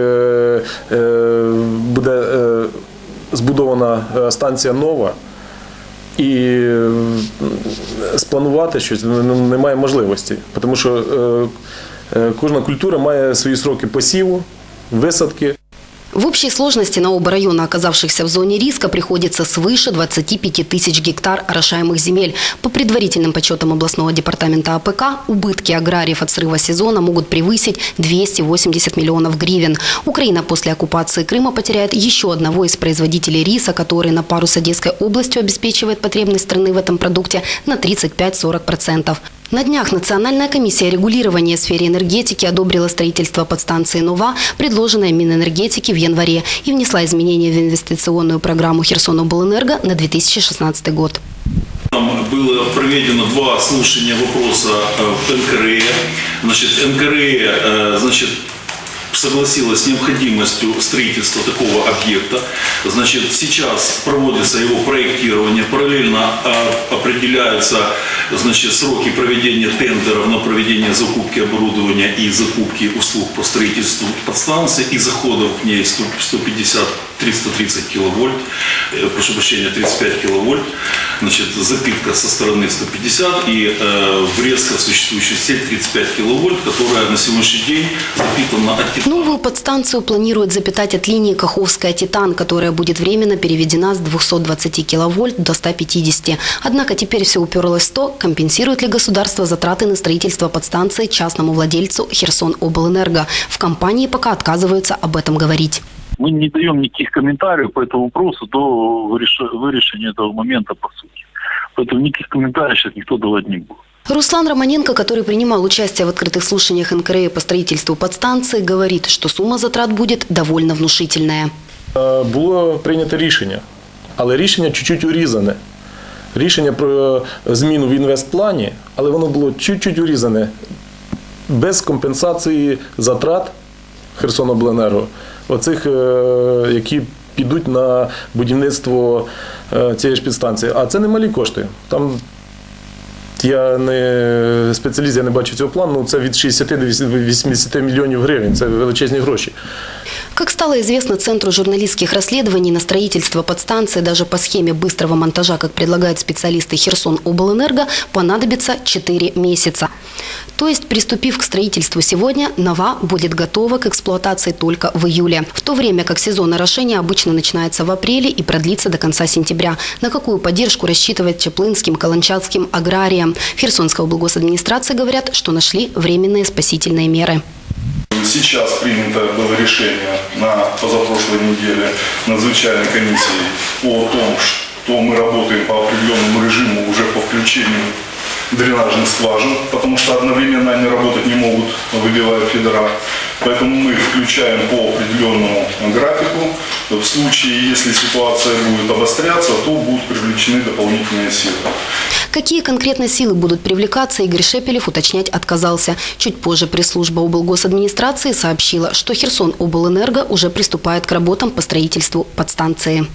буде збудована станція «Нова», і спланувати щось немає можливості, тому що кожна культура має свої сроки посіву, висадки. В общей сложности на оба района, оказавшихся в зоне риска, приходится свыше 25 тысяч гектар орошаемых земель. По предварительным подсчетам областного департамента АПК, убытки аграриев от срыва сезона могут превысить 280 миллионов гривен. Украина после оккупации Крыма потеряет еще одного из производителей риса, который на пару с Одесской областью обеспечивает потребность страны в этом продукте на 35-40%. На днях Национальная комиссия регулирования в сфере энергетики одобрила строительство подстанции «Нова», предложенное Минэнергетики в январе, и внесла изменения в инвестиционную программу Херсонобленерго на 2016 год. Было проведено 2 слушания вопроса в НКРЕ. НКРЕ согласилась с необходимостью строительства такого объекта. Сейчас проводится его проектирование, параллельно определяются сроки проведения тендеров на проведение закупки оборудования и закупки услуг по строительству подстанции и заходов в ней 150-330 киловольт, прошу прощения, 35 киловольт, запитка со стороны 150 и врезка в существующую сеть 35 киловольт, которая на сегодняшний день запитана от Титана. Новую подстанцию планируют запитать от линии Каховская-Титан, которая будет временно переведена с 220 киловольт до 150. Однако теперь все уперлось в то, компенсирует ли государство затраты на строительство подстанции частному владельцу Херсонобленерго. В компании пока отказываются об этом говорить. Мы не даем никаких комментариев по этому вопросу до вырешения этого момента по сути. Поэтому никаких комментариев сейчас никто давать не будет. Руслан Романенко, который принимал участие в открытых слушаниях НКРЕ по строительству подстанции, говорит, что сумма затрат будет довольно внушительная. Було прийнято рішення, але рішення чуть-чуть урізане. Рішення про зміну в інвестплані, але воно було чуть-чуть урізане, без компенсації затрат Херсонобленерго, оцих, які підуть на будівництво цієї ж підстанції. А це немалі кошти. Там я не спеціаліст, я не бачу цього плану, це від 60 до 80 мільйонів гривень, це величезні гроші. Как стало известно Центру журналистских расследований, на строительство подстанции даже по схеме быстрого монтажа, как предлагают специалисты Херсонобленерго, понадобится 4 месяца. То есть, приступив к строительству сегодня, «Нова» будет готова к эксплуатации только в июле. В то время как сезон орошения обычно начинается в апреле и продлится до конца сентября. На какую поддержку рассчитывать чаплынским, каланчакским аграриям? В Херсонской облгосадминистрации говорят, что нашли временные спасительные меры. Сейчас принято было решение на позапрошлой неделе надзвычайной комиссии о том, что мы работаем по определенному режиму уже по включению дренажных скважин, потому что одновременно они работать не могут, выбивая фидера. Поэтому мы включаем по определенному графику. В случае, если ситуация будет обостряться, то будут привлечены дополнительные силы. Какие конкретно силы будут привлекаться, Игорь Шепелев уточнять отказался. Чуть позже пресс-служба облгосадминистрации сообщила, что Херсонобленерго уже приступает к работам по строительству подстанции.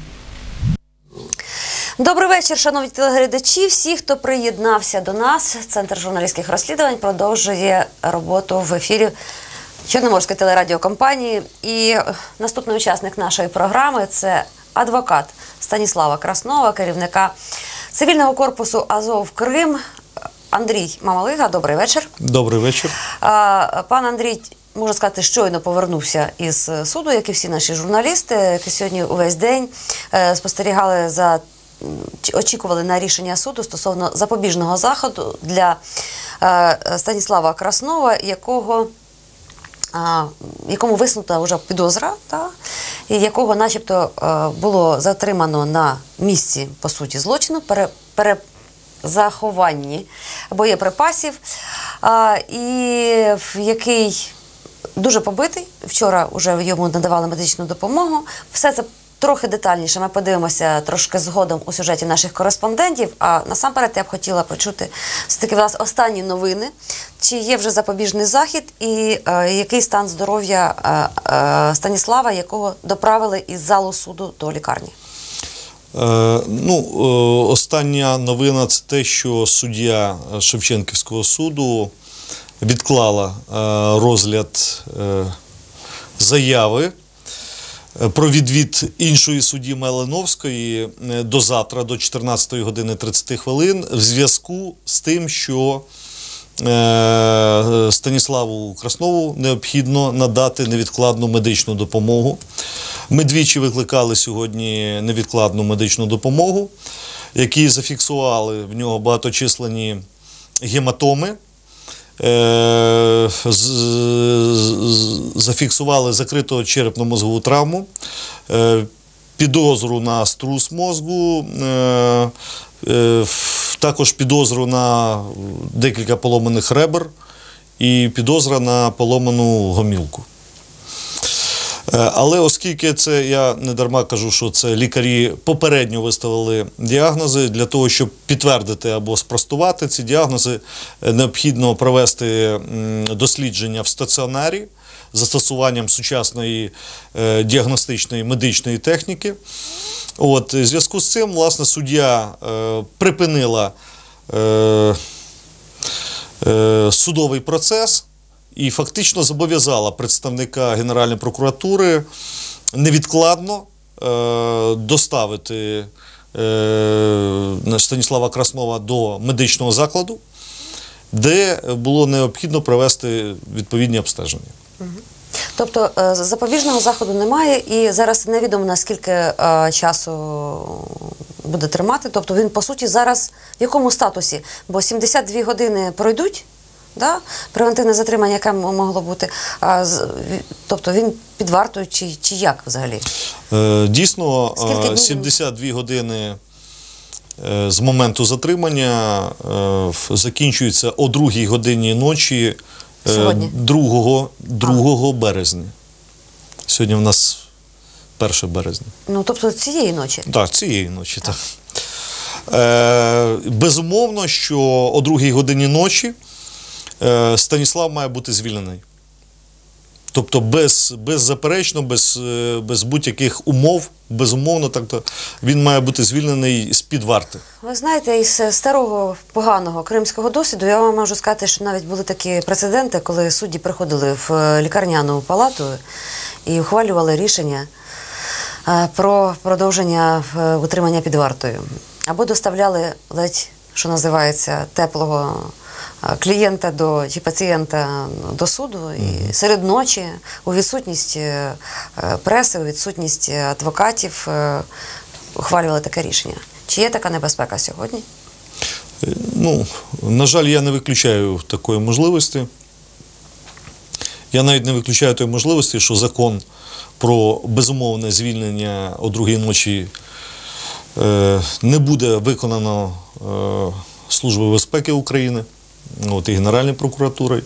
Добрий вечір, шановні телеглядачі. Всі, хто приєднався до нас, Центр журналістських розслідувань продовжує роботу в ефірі Чорноморської телерадіокомпанії. І наступний учасник нашої програми – це адвокат Станіслава Краснова, керівника цивільного корпусу «Азов Крим» Андрій Мамалига. Добрий вечір. Добрий вечір. Пан Андрій, можна сказати, щойно повернувся із суду, як і всі наші журналісти, які сьогодні увесь день спостерігали очікували на рішення суду стосовно запобіжного заходу для Станіслава Краснова, якому висунута вже підозра, і якого начебто було затримано на місці, по суті, злочину, захованні боєприпасів, і який дуже побитий. Вчора вже йому надавали медичну допомогу. Все це трохи детальніше ми подивимося трошки згодом у сюжеті наших кореспондентів. А насамперед я б хотіла почути все-таки вас останні новини. Чи є вже запобіжний захід і який стан здоров'я Станіслава, якого доправили із залу суду до лікарні? Остання новина – це те, що суддя Шевченківського суду відклала розгляд заяви про відвід іншої судді Малиновської до завтра, до 14 години 30 хвилин, в зв'язку з тим, що Станіславу Краснову необхідно надати невідкладну медичну допомогу. Ми двічі викликали сьогодні невідкладну медичну допомогу, які зафіксували в нього багаточисленні гематоми, зафіксували закриту черепно-мозгову травму, підозру на струс мозку, також підозру на декілька поломаних ребер і підозра на поломану гомілку. Але оскільки це, я не дарма кажу, що це лікарі попередньо виставили діагнози, для того, щоб підтвердити або спростувати ці діагнози, необхідно провести дослідження в стаціонарі з застосуванням сучасної діагностичної медичної техніки. В зв'язку з цим, власне, суддя припинила судовий процес і фактично зобов'язала представника Генеральної прокуратури невідкладно доставити Станіслава Краснова до медичного закладу, де було необхідно провести відповідні обстеження. Тобто запобіжного заходу немає і зараз невідомо, наскільки часу буде тримати. Тобто він, по суті, зараз в якому статусі? Бо 72 години пройдуть, да? Превентивне затримання, яке могло бути. Тобто він під вартою чи як взагалі? Дійсно, 72 години з моменту затримання закінчується о 2-й годині ночі 2 березня. Сьогодні в нас 1 березня. Ну, тобто цієї ночі? Так, цієї ночі, так. Безумовно, що о 2-й годині ночі Станіслав має бути звільнений. Тобто беззаперечно, без будь-яких умов, безумовно, тобто він має бути звільнений з-під варти. Ви знаєте, із старого поганого кримського досвіду я вам можу сказати, що навіть були такі прецеденти, коли судді приходили в лікарняну палату і ухвалювали рішення про продовження утримання під вартою. Або доставляли ледь, що називається, теплого клієнта чи пацієнта до суду і серед ночі у відсутність преси, у відсутність адвокатів ухвалювали таке рішення. Чи є така небезпека сьогодні? Ну, на жаль, я не виключаю такої можливості. Я навіть не виключаю тої можливості, що закон про безумовне звільнення о 2-й ночі не буде виконано Службою безпеки України, і Генеральною прокуратурою.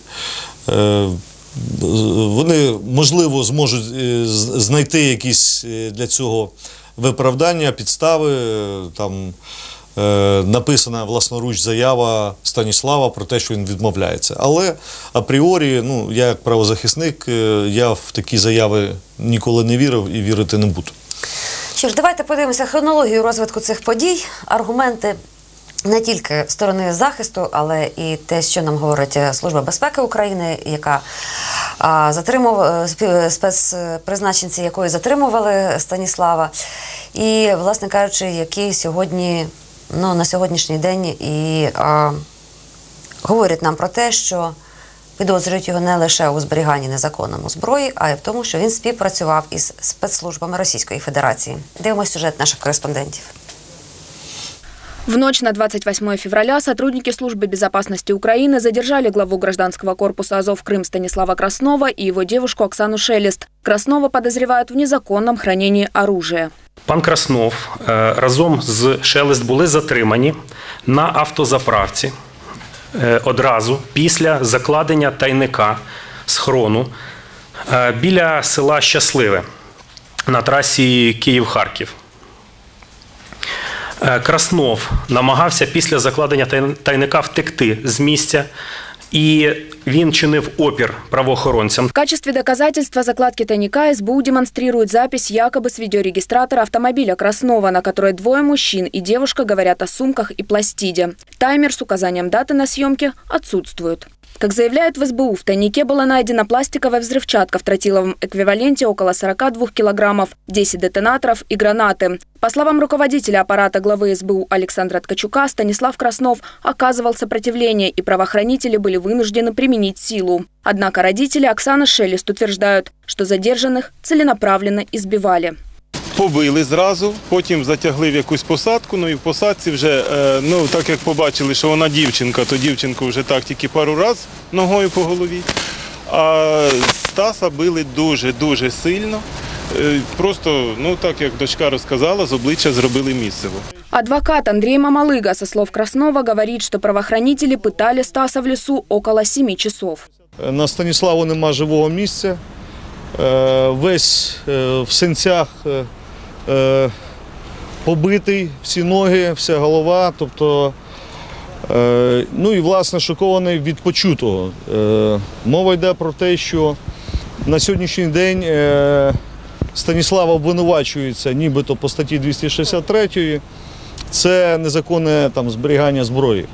Вони, можливо, зможуть знайти якісь для цього виправдання, підстави. Там написана власноруч заява Станіслава про те, що він відмовляється. Але апріорі, я як правозахисник, я в такі заяви ніколи не вірив і вірити не буду. Що ж, давайте подивимося хронологію розвитку цих подій, аргументи не тільки сторони захисту, але і те, що нам говорить Служба безпеки України, яка спецпризначенці якої затримували Станіслава. І, власне кажучи, які сьогодні, на сьогоднішній день і говорять нам про те, що підозрюють його не лише у зберіганні незаконному зброї, а й в тому, що він співпрацював із спецслужбами Російської Федерації. Дивимось сюжет наших кореспондентів. В ночь на 28 февраля сотрудники Службы безопасности Украины задержали главу гражданского корпуса «Азов Крым» Станислава Краснова и его девушку Оксану Шелест. Краснова подозревают в незаконном хранении оружия. Пан Краснов разом з Шелест були затримані на автозаправці одразу після закладення тайника схрону біля села Щасливе на трасі Київ-Харків. Краснов намагався після закладення тайника втекти з місця, і він чинив опір правоохоронцям. В качестве доказательства закладки тайника СБУ демонстрирует запись якобы с видеорегистратора автомобиля Краснова, на которой двое мужчин и девушка говорят о сумках и пластиде. Таймер с указанием даты на съемке отсутствует. Как заявляют в СБУ, в тайнике была найдена пластиковая взрывчатка в тротиловом эквиваленте около 42 килограммов, 10 детонаторов и гранаты. По словам руководителя аппарата главы СБУ Александра Ткачука, Станислав Краснов оказывал сопротивление, и правоохранители были вынуждены применить силу. Однако родители Оксаны Шелест утверждают, что задержанных целенаправленно избивали. Побили зразу, потім затягли в якусь посадку, ну і в посадці вже, так як побачили, що вона дівчинка, то дівчинку вже так тільки пару разів ногою по голові. А Стаса били дуже сильно. Просто, так як дочка розказала, з обличчя зробили місиво. Адвокат Андрей Мамалыга, со слов Краснова, говорит, что правоохранители пытали Стаса в лесу около 7 часов. На Станіславу нема живого місця. Весь в синцях побитий, всі ноги, вся голова, тобто, і власне шокований від почутого. Мова йде про те, що на сьогоднішній день Станіслав обвинувачується нібито по статті 263, це незаконне зберігання зброї.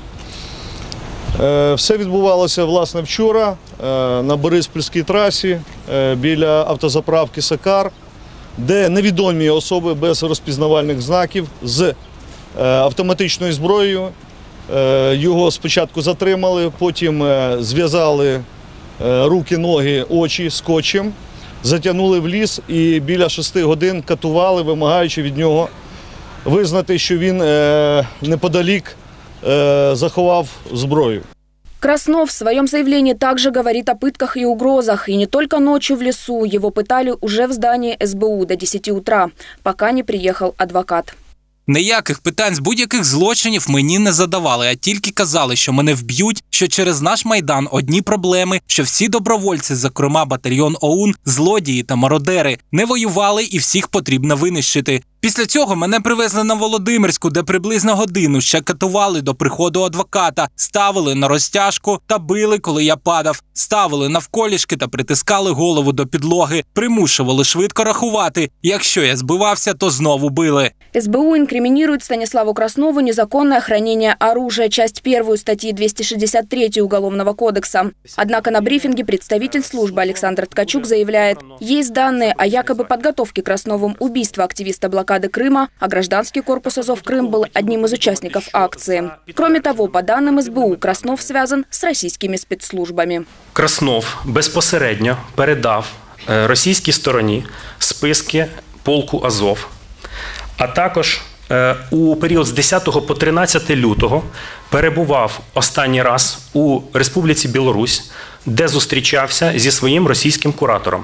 Все відбувалося, власне, вчора на Бориспільській трасі біля автозаправки «Сакар», де невідомі особи без розпізнавальних знаків з автоматичною зброєю його спочатку затримали, потім зв'язали руки, ноги, очі скотчем, затягнули в ліс і біля 6 годин катували, вимагаючи від нього визнати, що він неподалік заховав зброю. Краснов в своем заявлении также говорит о пытках и угрозах. И не только ночью в лесу. Его пытали уже в здании СБУ до 10 утра, пока не приехал адвокат. Ніяких питань з будь-яких злочинів мені не задавали, а тільки казали, що мене вб'ють, що через наш Майдан одні проблеми, що всі добровольці, зокрема батальйон ОУН, злодії та мародери, не воювали і всіх потрібно винищити. Після цього мене привезли на Володимирську, де приблизно годину ще катували до приходу адвоката, ставили на розтяжку та били, коли я падав, ставили навколішки та притискали голову до підлоги, примушували швидко рахувати. Якщо я збивався, то знову били. СБУ инкриминирует Станиславу Краснову незаконное хранение оружия, часть 1 статьи 263 Уголовного кодекса. Однако на брифинге представитель службы Александр Ткачук заявляет, есть данные о якобы подготовке Красновым убийства активиста блокады Крыма, а гражданский корпус Азов Крым был одним из участников акции. Кроме того, по данным СБУ, Краснов связан с российскими спецслужбами. Краснов безпосередньо передав російській стороні списки полку Азов, а також у період з 10 по 13 лютого перебував останній раз у Республіці Білорусь, де зустрічався зі своїм російським куратором.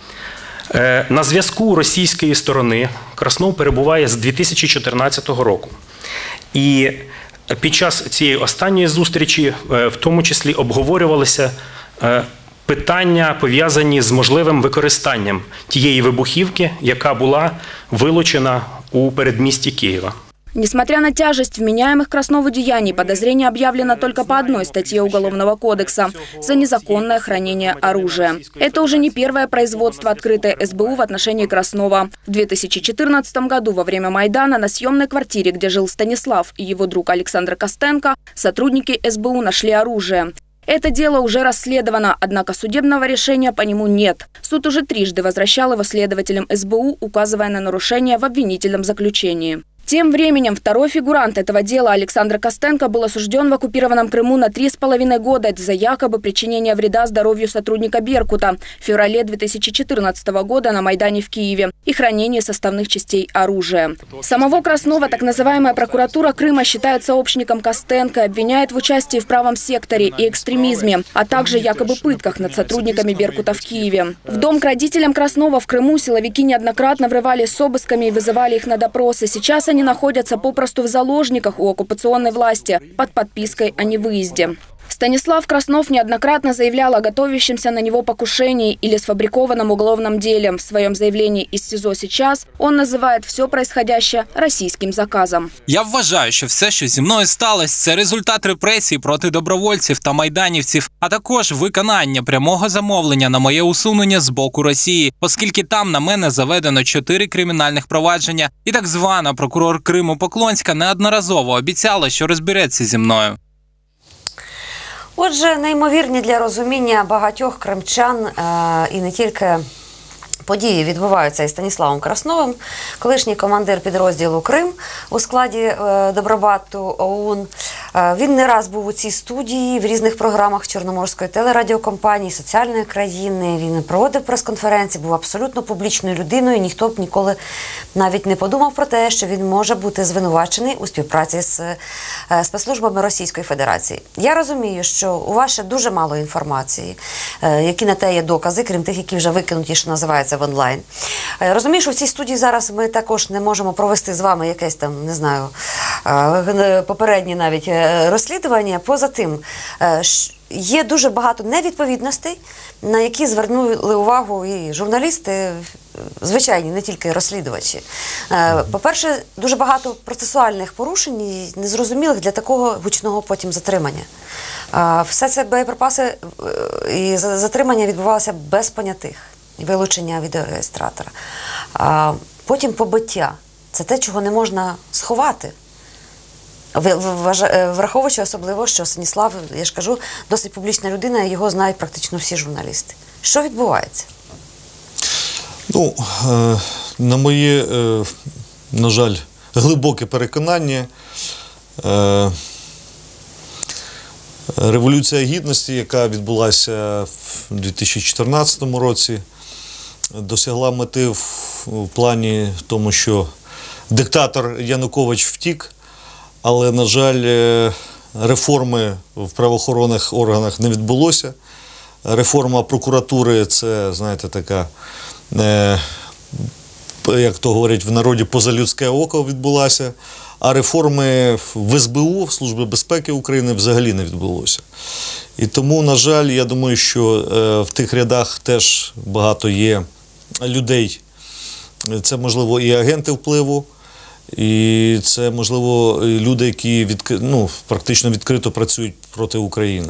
На зв'язку російської сторони Краснов перебуває з 2014 року. І під час цієї останньої зустрічі в тому числі обговорювалися питання, пов'язані з можливим використанням тієї вибухівки, яка була вилучена у передмісті Києва. Несмотря на тяжесть вменяемых Краснову деяний, подозрение объявлено только по одной статье Уголовного кодекса – за незаконное хранение оружия. Это уже не первое производство, открытое СБУ в отношении Краснова. В 2014 году во время Майдана на съемной квартире, где жил Станислав и его друг Александр Костенко, сотрудники СБУ нашли оружие. Это дело уже расследовано, однако судебного решения по нему нет. Суд уже трижды возвращал его следователям СБУ, указывая на нарушения в обвинительном заключении. Тем временем второй фигурант этого дела, Александр Костенко, был осужден в оккупированном Крыму на 3,5 года за якобы причинение вреда здоровью сотрудника «Беркута» в феврале 2014 года на Майдане в Киеве и хранение составных частей оружия. Самого Краснова так называемая прокуратура Крыма считает сообщником Костенко, обвиняет в участии в правом секторе и экстремизме, а также якобы пытках над сотрудниками «Беркута» в Киеве. В дом к родителям Краснова в Крыму силовики неоднократно врывались с обысками и вызывали их на допросы. Сейчас они находятся попросту в заложниках у оккупационной власти под подпиской о невыезде. Станислав Краснов неоднократно заявлял о готовящемся на него покушении или сфабрикованном уголовном деле. В своем заявлении из СИЗО сейчас он называет все происходящее российским заказом. Я вважаю, що все, що зі мною сталося, це результат репресій проти добровольців та майданівців, а також виконання прямого замовлення на моє усунення з боку Росії, оскільки там на мене заведено 4 кримінальних провадження, і так звана прокурор Криму Поклонська неодноразово обіцяла, що розбереться зі мною. Отже, неймовірні для розуміння багатьох кримчан і не тільки події відбуваються із Станіславом Красновим, колишній командир підрозділу «Крим» у складі Добробату ОУН. Він не раз був у цій студії, в різних програмах Чорноморської телерадіокомпанії, соціальної країни. Він проводив прес-конференції, був абсолютно публічною людиною. Ніхто б ніколи навіть не подумав про те, що він може бути звинувачений у співпраці з спецслужбами Російської Федерації. Я розумію, що у вас ще дуже мало інформації, які на те є докази, крім тих, які вже викинуті, що називається, в онлайн. Розумію, що в цій студії зараз ми також не можемо провести з вами якесь там, не знаю, попередні навіть розслідування. Поза тим, є дуже багато невідповідностей, на які звернули увагу і журналісти, звичайні, не тільки розслідувачі. По-перше, дуже багато процесуальних порушень і незрозумілих для такого гучного потім затримання. Все це боєприпаси і затримання відбувалося без понятих. Вилучення відеореєстратора. Потім побиття. Це те, чого не можна сховати. Враховуючи особливо, що Станіслав, я ж кажу, досить публічна людина, і його знають практично всі журналісти. Що відбувається? Ну, на моє, на жаль, глибоке переконання, Революція Гідності, яка відбулася в 2014 році, досягла мети в плані тому, що диктатор Янукович втік, але, на жаль, реформи в правоохоронних органах не відбулося. Реформа прокуратури – це, знаєте, така, як то говорять в народі, позалюдське око відбулася. А реформи в СБУ, в Службі безпеки України, взагалі не відбулося. І тому, на жаль, я думаю, що в тих рядах теж багато є людей. Це, можливо, і агенти впливу, і це, можливо, люди, які практично відкрито працюють проти України.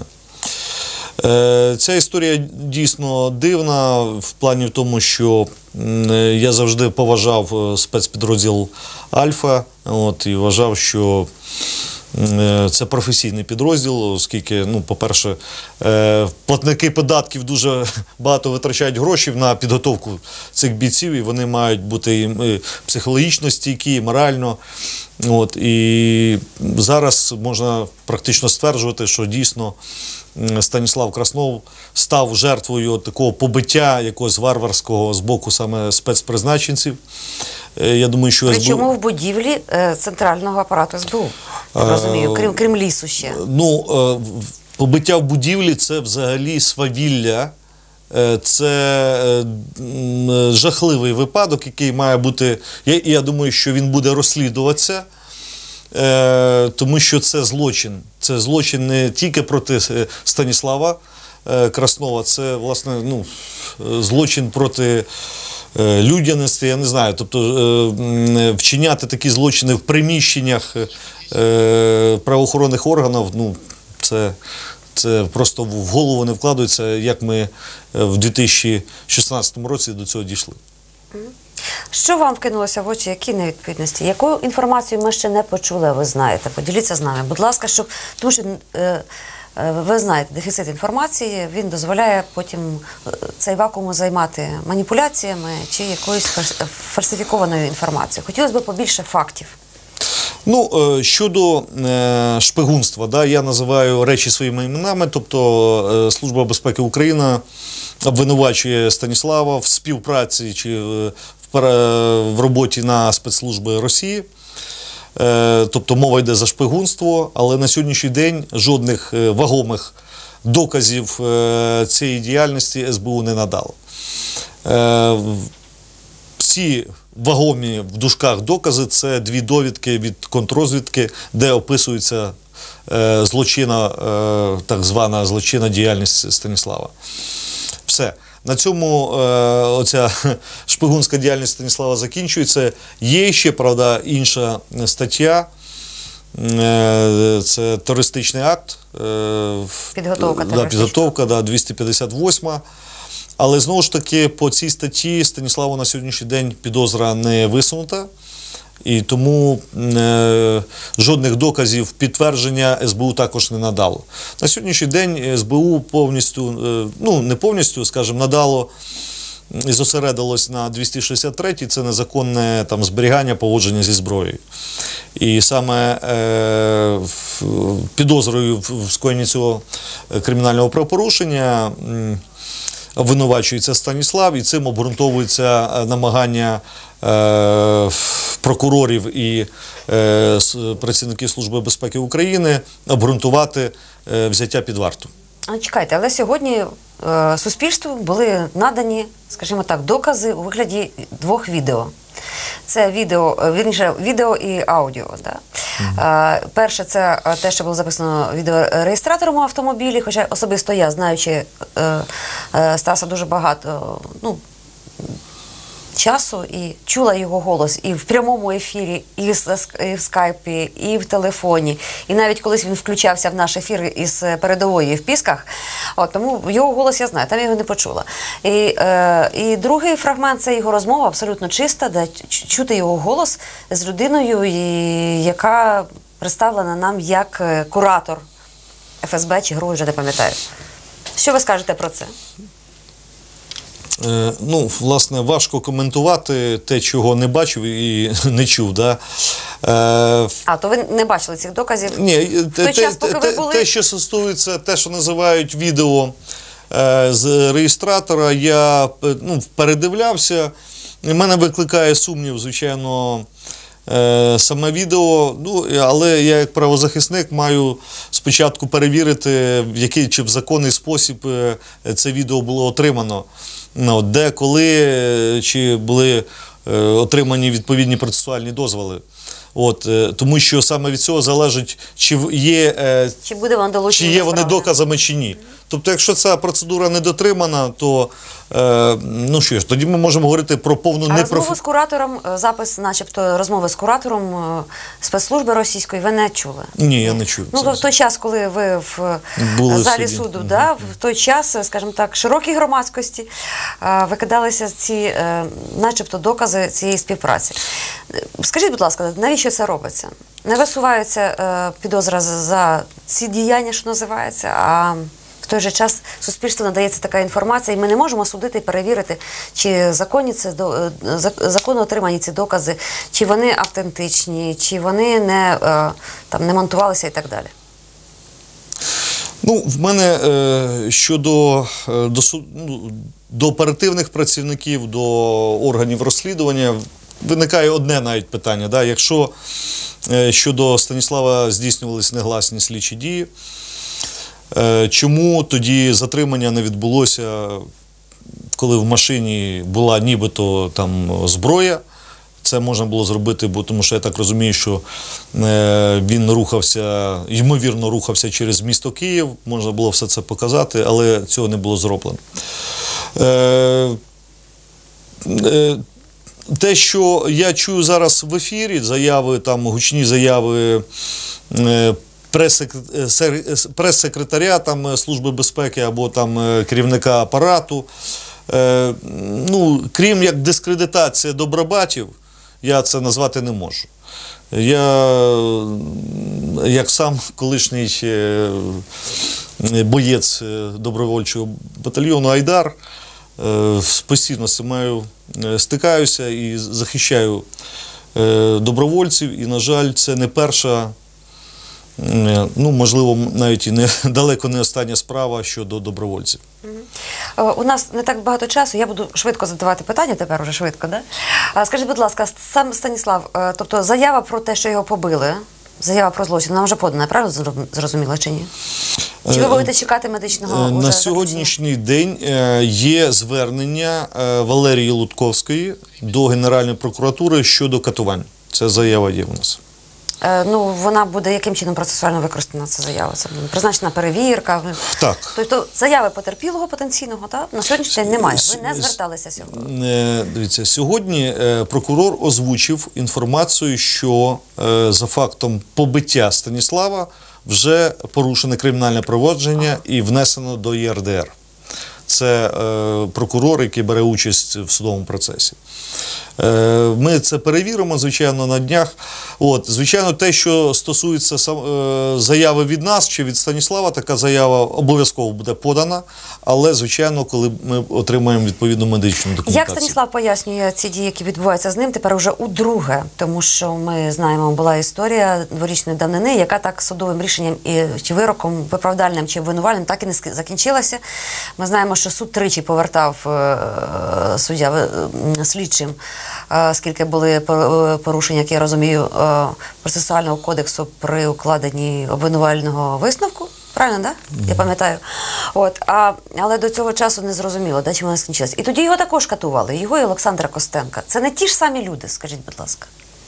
Ця історія дійсно дивна в плані в тому, що я завжди поважав спецпідрозділ «Альфа», і вважав, що це професійний підрозділ, оскільки, по-перше, платники податків дуже багато витрачають грошей на підготовку цих бійців, і вони мають бути і психологічно стійкі, і морально. І зараз можна практично стверджувати, що дійсно Станіслав Краснов став жертвою такого побиття якогось варварського з боку саме спецпризначенців. Я думаю, що причому в будівлі центрального апарату СБУ, я розумію, крім лісу ще. Побиття в будівлі – це взагалі свавілля, це жахливий випадок, який має бути, я думаю, що він буде розслідуватися, тому що це злочин. Це злочин не тільки проти Станіслава Краснова, це, власне, злочин проти людяності, я не знаю. Тобто вчиняти такі злочини в приміщеннях правоохоронних органів, це просто в голову не вкладається, як ми в 2016 році до цього дійшли. Що вам вкинулося в очі, які невідповідності? Яку інформацію ми ще не почули, ви знаєте? Поділіться з нами, будь ласка, тому що ви знаєте, дефіцит інформації, він дозволяє потім цей вакуум займати маніпуляціями чи якоюсь фальсифікованою інформацією. Хотілося б побільше фактів. Щодо шпигунства, я називаю речі своїми іменами, тобто Служба безпеки України обвинувачує Станіслава в співпраці чи в роботі на спецслужби Росії. Тобто мова йде за шпигунство, але на сьогоднішній день жодних вагомих доказів цієї діяльності СБУ не надало. Всі вагомі в дужках докази – це дві довідки від контррозвідки, де описується так звана злочинна діяльність Станіслава. Все. На цьому оця шпигунська діяльність Станіслава закінчується. Є ще, правда, інша стаття. Це терористичний акт. Підготовка, 258. Але, знову ж таки, по цій статті Станіславу на сьогоднішній день підозра не висунута. І тому жодних доказів підтвердження СБУ також не надало. На сьогоднішній день СБУ повністю, ну не повністю, скажімо, надало і зосередилось на 263-й, це незаконне там зберігання, поводження зі зброєю. І саме підозрою в скоєнні цього кримінального правопорушення обвинувачується Станіслав, і цим обґрунтовується намагання прокурорів і працівників Служби безпеки України обґрунтувати взяття під варту. Чекайте, але сьогодні суспільству були надані, скажімо так, докази у вигляді 2 відео. Це відео і аудіо. Да? Перше, це те, що було записано відеореєстратором у автомобілі, хоча особисто я, знаючи Стаса дуже багато часу, і чула його голос і в прямому ефірі, і в скайпі, і в телефоні. І навіть колись він включався в наш ефір із передової в Пісках, тому його голос я знаю, там я його не почула. І другий фрагмент – це його розмова, абсолютно чиста, де чути його голос з людиною, яка представлена нам як куратор ФСБ чи ГРУ, вже не пам'ятаю. Що ви скажете про це? Ну, власне, важко коментувати те, чого не бачив і не чув. Да? То ви не бачили цих доказів? Ні, те, що стосується, те, що називають відео з реєстратора, я передивлявся. У мене викликає сумнів, звичайно, саме відео, але я як правозахисник маю спочатку перевірити, в який чи в законний спосіб це відео було отримано, де, коли, чи були отримані відповідні процесуальні дозволи. Тому що саме від цього залежить, чи є вони доказами, чи ні. Тобто, якщо ця процедура не дотримана, то що ж, тоді ми можемо говорити про повну розмову з куратором, запис, начебто, розмови з куратором спецслужби російської ви не чули? Ні, я не чув. В той час, коли ви в залі суду, в той час, скажімо так, широкій громадськості викидалися ці, начебто, докази цієї співпраці. Скажіть, будь ласка, навіщо це робиться? Не висуваються підозра за ці діяння, що називається, а в той же час суспільству надається така інформація, і ми не можемо судити і перевірити, чи законно отримані ці докази, чи вони автентичні, чи вони не монтувалися і так далі. В мене щодо до оперативних працівників, до органів розслідування виникає одне навіть питання. Да? Якщо щодо Станіслава здійснювалися негласні слідчі дії, чому тоді затримання не відбулося, коли в машині була нібито там зброя? Це можна було зробити, тому що я так розумію, що він ймовірно рухався через місто Київ, можна було все це показати, але цього не було зроблено. Те, що я чую зараз в ефірі, гучні заяви прес-секретаря Служби безпеки або керівника апарату, крім як дискредитація добробатів, я це назвати не можу. Я, як сам колишній боєць добровольчого батальйону «Айдар», постійно з цим стикаюся і захищаю добровольців, і, на жаль, це не перша, можливо, навіть і далеко не остання справа щодо добровольців. У нас не так багато часу, я буду швидко задавати питання, тепер уже швидко, да? Скажіть, будь ласка, сам Станіслав, тобто заява про те, що його побили, заява про злочин, вона вже подана, правильно зрозуміла чи ні? Чи ви будете чекати медичного? На сьогоднішній день є звернення Валерії Лутковської до Генеральної прокуратури щодо катувань. Ця заява є у нас. Вона буде яким чином процесуально використана, ця заява? Це призначена перевірка? Так. Тобто заяви потерпілого потенційного, так? На сьогоднішній день немає. Ви не зверталися сьогодні? Дивіться, сьогодні прокурор озвучив інформацію, що за фактом побиття Станіслава вже порушене кримінальне провадження і внесено до ЄРДР. це прокурор, який бере участь в судовому процесі. Ми це перевіримо, звичайно, на днях. Звичайно, те, що стосується заяви від нас чи від Станіслава, така заява обов'язково буде подана, але, звичайно, коли ми отримаємо відповідну медичну документацію. Як Станіслав пояснює ці дії, які відбуваються з ним, тепер уже удруге, тому що ми знаємо, була історія дворічної давнини, яка так судовим рішенням чи вироком, виправдальним чи обвинувальним, так і не закінчилася. Ми знаємо, що суд тричі повертав суддя слідчим, скільки були порушень, як я розумію, процесуального кодексу при укладенні обвинувального висновку. Правильно, так? Да? Я пам'ятаю. Але до цього часу не зрозуміло, чим вона скінчилась. І тоді його також катували, його і Олександра Костенка. Це не ті ж самі люди, скажіть, будь ласка.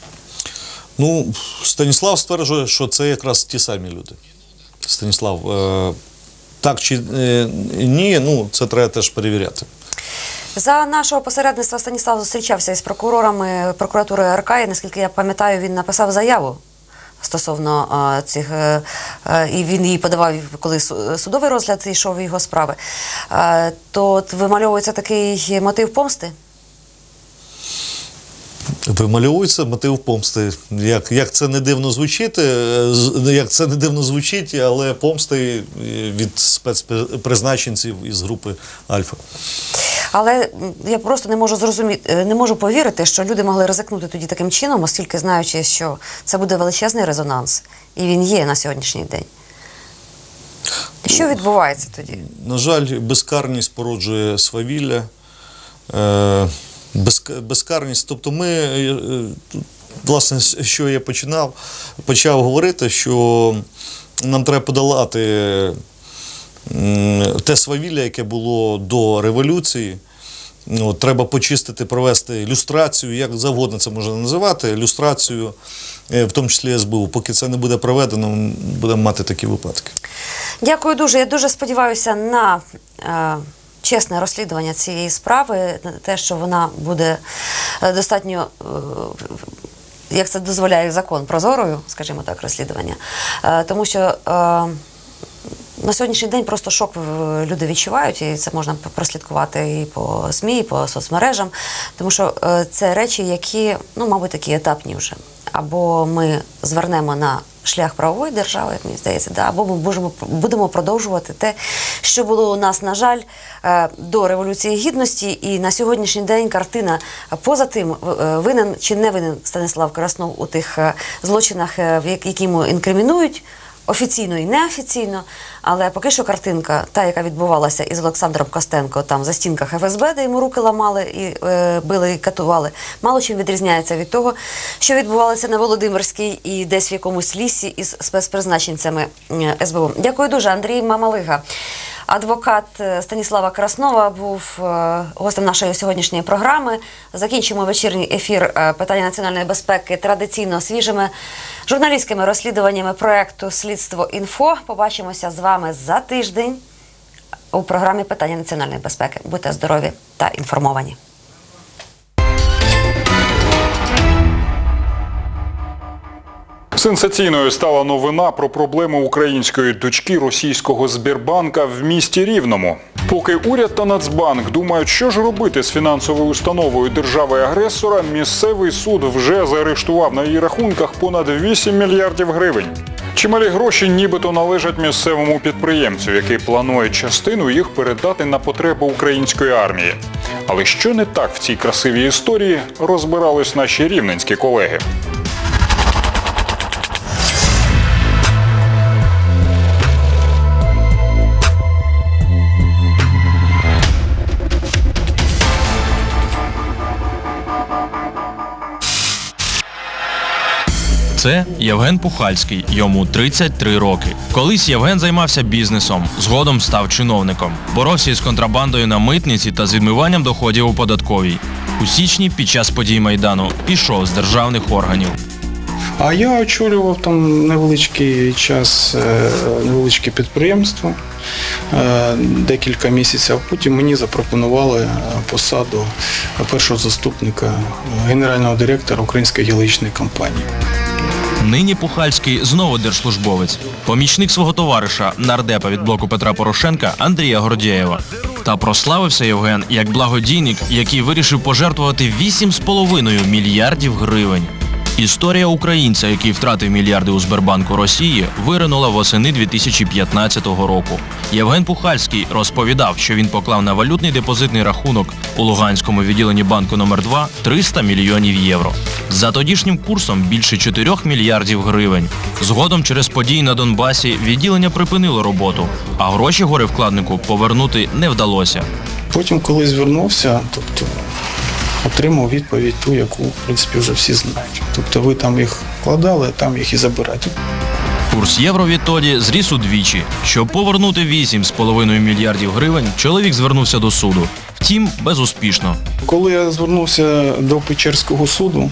Станіслав стверджує, що це якраз ті самі люди. Станіслав, так чи ні, це треба теж перевіряти. За нашого посередництва Станіслав зустрічався із прокурорами прокуратури РК, і, наскільки я пам'ятаю, він написав заяву стосовно цих, і він її подавав, коли судовий розгляд йшов його справи. То вимальовується такий мотив помсти? Вимальовується мотив помсти. Як це не дивно звучить, але помсти від спецпризначенців із групи Альфа. Але я просто не можу повірити, що люди могли ризикнути тоді таким чином, оскільки знаючи, що це буде величезний резонанс, і він є на сьогоднішній день. Що відбувається тоді? На жаль, безкарність породжує свавілля, безкарність. Тобто ми, власне, що я почав говорити, що нам треба подолати те свавілля, яке було до революції. Треба почистити, провести люстрацію, як завгодно це можна називати, люстрацію, в тому числі СБУ. Поки це не буде проведено, будемо мати такі випадки. Дякую дуже. Я дуже сподіваюся на чесне розслідування цієї справи, на те, що вона буде достатньо, як це дозволяє закон, прозорою, скажімо так, розслідування. Тому що на сьогоднішній день просто шок люди відчувають, і це можна прослідкувати і по СМІ, і по соцмережам, тому що це речі, які, мабуть, такі етапні вже. Або ми звернемо на шлях правової держави, як мені здається, або ми будемо продовжувати те, що було у нас, на жаль, до Революції Гідності, і на сьогоднішній день картина поза тим, винен чи не винен Станіслав Краснов у тих злочинах, які йому інкримінують, офіційно і неофіційно, але поки що картинка, та, яка відбувалася із Олександром Костенко там за стінках ФСБ, де йому руки ламали і били і катували, мало чим відрізняється від того, що відбувалося на Володимирській і десь в якомусь лісі із спецпризначенцями СБУ. Дякую дуже. Андрій Мамалига, адвокат Станіслава Краснова, був гостем нашої сьогоднішньої програми. Закінчимо вечірній ефір питання національної безпеки традиційно свіжими журналістськими розслідуваннями проєкту «Слідство.Інфо». Побачимося з вами за тиждень у програмі «Питання національної безпеки». Будьте здорові та інформовані. Сенсаційною стала новина про проблему української дочки російського Сбербанка в місті Рівному. Поки уряд та Нацбанк думають, що ж робити з фінансовою установою держави-агресора, місцевий суд вже заарештував на її рахунках понад 8 мільярдів гривень. Чималі гроші нібито належать місцевому підприємцю, який планує частину їх передати на потреби української армії. Але що не так в цій красивій історії, розбирались наші рівненські колеги. Це Євген Пухальський, йому 33 роки. Колись Євген займався бізнесом, згодом став чиновником. Боровся із контрабандою на митниці та з відмиванням доходів у податковій. У січні під час подій Майдану пішов з державних органів. А я очолював там невеличкий час, невеличке підприємство, декілька місяців. Потім мені запропонували посаду першого заступника генерального директора Української геологічної компанії. Нині Пухальський знову держслужбовець. Помічник свого товариша, нардепа від блоку Петра Порошенка Андрія Гордєєва. Та прославився Євген як благодійник, який вирішив пожертвувати 8,5 мільярдів гривень. Історія українця, який втратив мільярди у Сбербанку Росії, виринула восени 2015 року. Євген Пухальський розповідав, що він поклав на валютний депозитний рахунок у Луганському відділенні банку номер 2 300 мільйонів євро. За тодішнім курсом більше 4 мільярдів гривень. Згодом через події на Донбасі відділення припинило роботу, а гроші горе-вкладнику повернути не вдалося. Потім, коли звернувся, отримав відповідь ту, яку, в принципі, вже всі знають. Тобто ви там їх вкладали, там їх і забирають. Курс євро відтоді зріс удвічі. Щоб повернути 8,5 мільярдів гривень, чоловік звернувся до суду. Втім, безуспішно. Коли я звернувся до Печерського суду,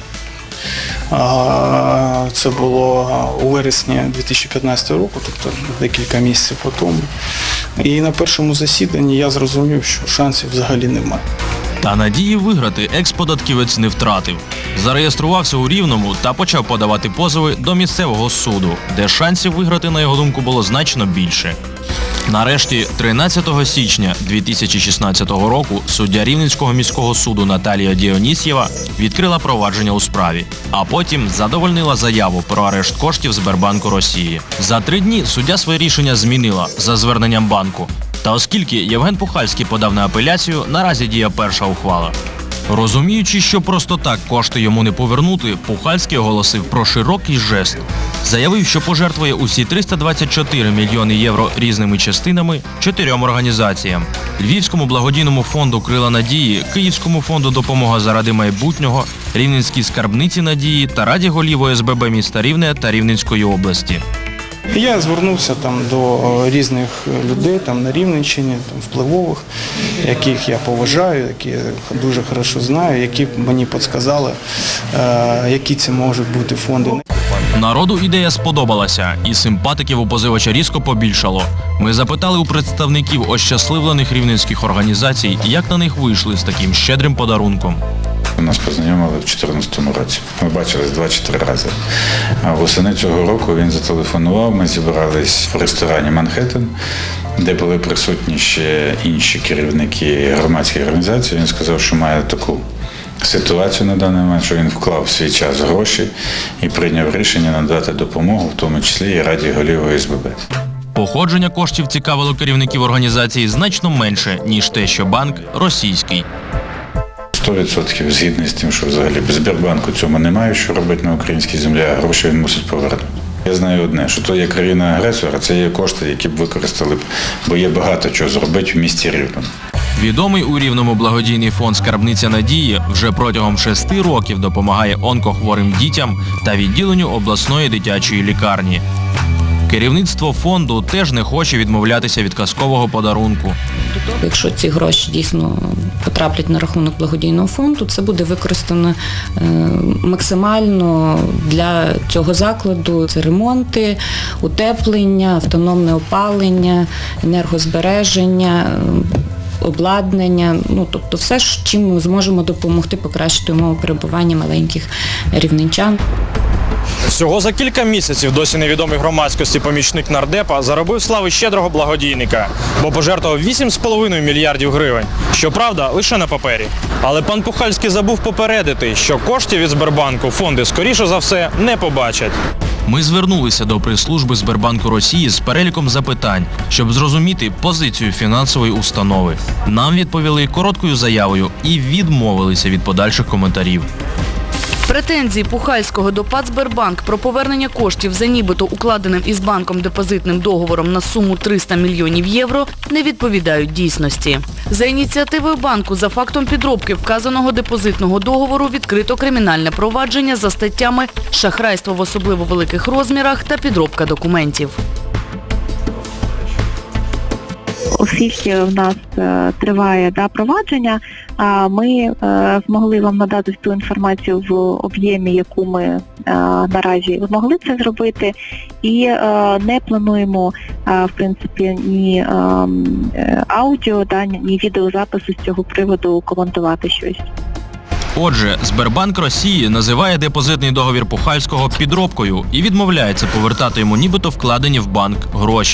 це було у вересні 2015 року, тобто декілька місяців по тому. І на першому засіданні я зрозумів, що шансів взагалі немає. Та надії виграти екс-податківець не втратив. Зареєструвався у Рівному та почав подавати позови до місцевого суду, де шансів виграти, на його думку, було значно більше. Нарешті, 13 січня 2016 року суддя Рівненського міського суду Наталія Діонісєва відкрила провадження у справі, а потім задовольнила заяву про арешт коштів Сбербанку Росії. За 3 дні суддя своє рішення змінила за зверненням банку. Та оскільки Євген Пухальський подав на апеляцію, наразі діє перша ухвала. Розуміючи, що просто так кошти йому не повернути, Пухальський оголосив про широкий жест. Заявив, що пожертвує усі 324 мільйони євро різними частинами 4 організаціям: Львівському благодійному фонду «Крила надії», Київському фонду «Допомога заради майбутнього», Рівненській скарбниці надії та Раді голів ОСББ міста Рівне та Рівненської області. Я звернувся до різних людей на Рівненщині, впливових, яких я поважаю, які я дуже добре знаю, які мені підказали, які це можуть бути фонди. Народу ідея сподобалася, і симпатиків у позивача різко побільшало. Ми запитали у представників ощасливлених рівненських організацій, як на них вийшли з таким щедрим подарунком. Нас познайомили в 2014 році. Ми бачились 2-4 рази. А восени цього року він зателефонував, ми зібрались в ресторані «Манхеттен», де були присутні ще інші керівники громадських організацій. Він сказав, що має таку ситуацію на даний момент, що він вклав в свій час гроші і прийняв рішення надати допомогу, в тому числі і Раді голів ОСББ. Походження коштів цікавило керівників організації значно менше, ніж те, що банк російський. 100% згідний з тим, що взагалі без Сбербанку цьому немає, що робити на українській землі, а гроші він мусить повернути. Я знаю одне, що то є країна-агресора, це є кошти, які б використали, бо є багато чого зробити в місті Рівному. Відомий у Рівному благодійний фонд «Скарбниця надії» вже протягом 6 років допомагає онкохворим дітям та відділенню обласної дитячої лікарні. Керівництво фонду теж не хоче відмовлятися від казкового подарунку. Якщо ці гроші дійсно потраплять на рахунок благодійного фонду, це буде використано максимально для цього закладу. Це ремонти, утеплення, автономне опалення, енергозбереження, обладнання, тобто все, чим ми зможемо допомогти покращити умови перебування маленьких рівненчан. Всього за кілька місяців досі невідомий громадськості помічник нардепа заробив слави щедрого благодійника, бо пожертвував 8,5 мільярдів гривень. Щоправда, лише на папері. Але пан Пухальський забув попередити, що коштів від Сбербанку фонди, скоріше за все, не побачать. Ми звернулися до прес-служби Сбербанку Росії з переліком запитань, щоб зрозуміти позицію фінансової установи. Нам відповіли короткою заявою і відмовилися від подальших коментарів. Претензії Пухальського до ПАТ «Сбербанк» про повернення коштів за нібито укладеним із банком депозитним договором на суму 300 мільйонів євро не відповідають дійсності. За ініціативою банку за фактом підробки вказаного депозитного договору відкрито кримінальне провадження за статтями «Шахрайство в особливо великих розмірах» та «Підробка документів». Оскільки в нас триває провадження, ми змогли вам надати ту інформацію в об'ємі, яку ми наразі змогли це зробити, і не плануємо, в принципі, ні аудіо, ні відеозапису з цього приводу коментувати щось. Отже, Сбербанк Росії називає депозитний договір Пухальського підробкою і відмовляється повертати йому нібито вкладені в банк гроші.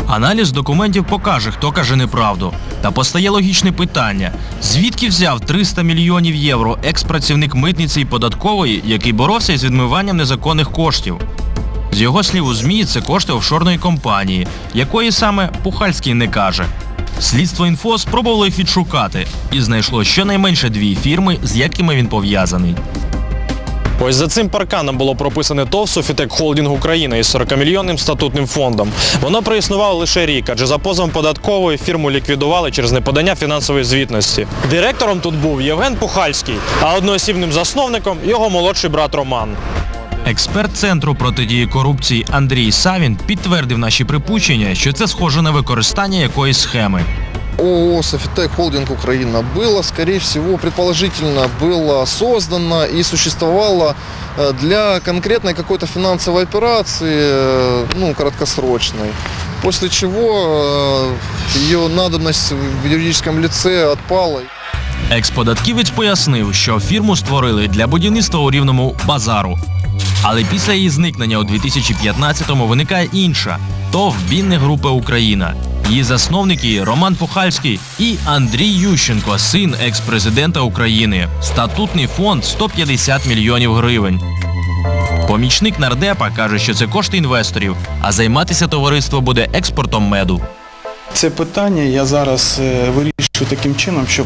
Аналіз документів покаже, хто каже неправду. Та постає логічне питання. Звідки взяв 300 мільйонів євро екс-працівник митниці і податкової, який боровся із відмиванням незаконних коштів? З його слів у ЗМІ, це кошти офшорної компанії, якої саме Пухальський не каже. Слідство.Інфо спробувало їх відшукати і знайшло щонайменше 2 фірми, з якими він пов'язаний. Ось за цим парканом було прописане ТОВ «Софітек Холдинг Україна» із 40-мільйонним статутним фондом. Воно проіснувало лише рік, адже за позовом податкової фірму ліквідували через неподання фінансової звітності. Директором тут був Євген Пухальський, а одноосібним засновником – його молодший брат Роман. Експерт Центру протидії корупції Андрій Савін підтвердив наші припущення, що це схоже на використання якоїсь схеми. ООО «Софитек Холдинг Украина» было, скорее всего, предположительно, было создано и существовало для конкретной какой-то финансовой операции, краткосрочной, после чего ее надобность в юридическом лице отпала. Екс-податківець пояснив, що фірму створили для будівництва у Рівному базару. Але після її зникнення у 2015-му виникає інша – ТОВ «Вінне Група Україна». Її засновники – Роман Пухальський і Андрій Ющенко, син екс-президента України. Статутний фонд – 150 мільйонів гривень. Помічник нардепа каже, що це кошти інвесторів, а займатися товариство буде експортом меду. Це питання я зараз вирішую таким чином, щоб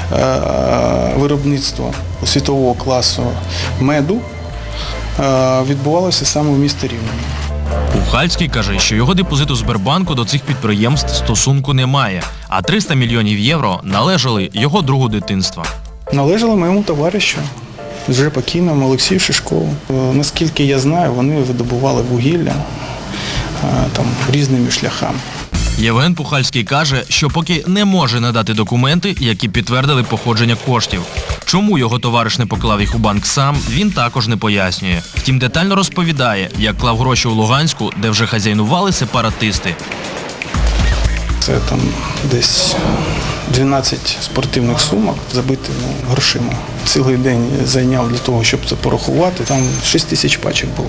виробництво світового класу меду відбувалося саме в місті Рівному. Пухальський каже, що його депозит у Сбербанку до цих підприємств стосунку немає, а 300 мільйонів євро належали його другу дитинства. Належали моєму товаришу, вже покійному Олексію Шишкову. Наскільки я знаю, вони видобували вугілля різними шляхами. Євген Пухальський каже, що поки не може надати документи, які підтвердили походження коштів. Чому його товариш не поклав їх у банк сам, він також не пояснює. Втім, детально розповідає, як клав гроші у Луганську, де вже хазяйнували сепаратисти. Це там десь 12 спортивних сумок забити грошима. Цілий день зайняв для того, щоб це порахувати. Там 6 тисяч пачок було.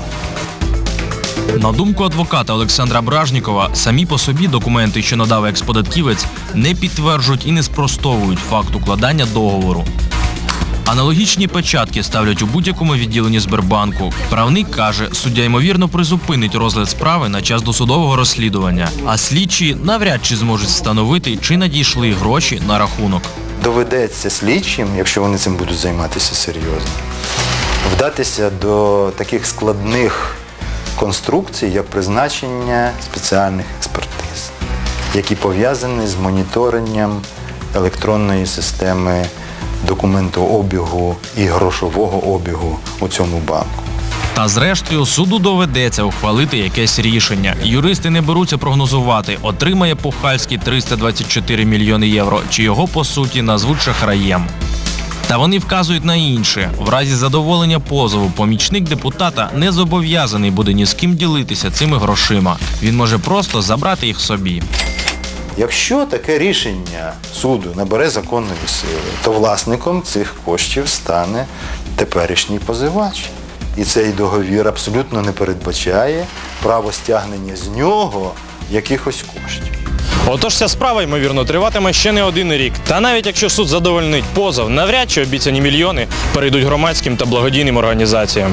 На думку адвоката Олександра Бражнікова, самі по собі документи, що надав екс-податківець, не підтверджують і не спростовують факт укладання договору. Аналогічні печатки ставлять у будь-якому відділенні Сбербанку. Правник каже, суддя ймовірно призупинить розгляд справи на час досудового розслідування, а слідчі навряд чи зможуть встановити, чи надійшли гроші на рахунок. Доведеться слідчим, якщо вони цим будуть займатися серйозно, вдатися до таких складних конструкцій, як призначення спеціальних експертиз, які пов'язані з моніторенням електронної системи документообігу і грошового обігу у цьому банку. Та зрештою суду доведеться ухвалити якесь рішення. Юристи не беруться прогнозувати, отримає Пухальський 324 мільйони євро, чи його по суті назвуть шахраєм. Та вони вказують на інше. В разі задоволення позову помічник депутата не зобов'язаний буде ні з ким ділитися цими грошима. Він може просто забрати їх собі. Якщо таке рішення суду набере законної сили, то власником цих коштів стане теперішній позивач. І цей договір абсолютно не передбачає право стягнення з нього якихось коштів. Отож, ця справа, ймовірно, триватиме ще не один рік. Та навіть якщо суд задовольнить позов, навряд чи обіцяні мільйони перейдуть громадським та благодійним організаціям.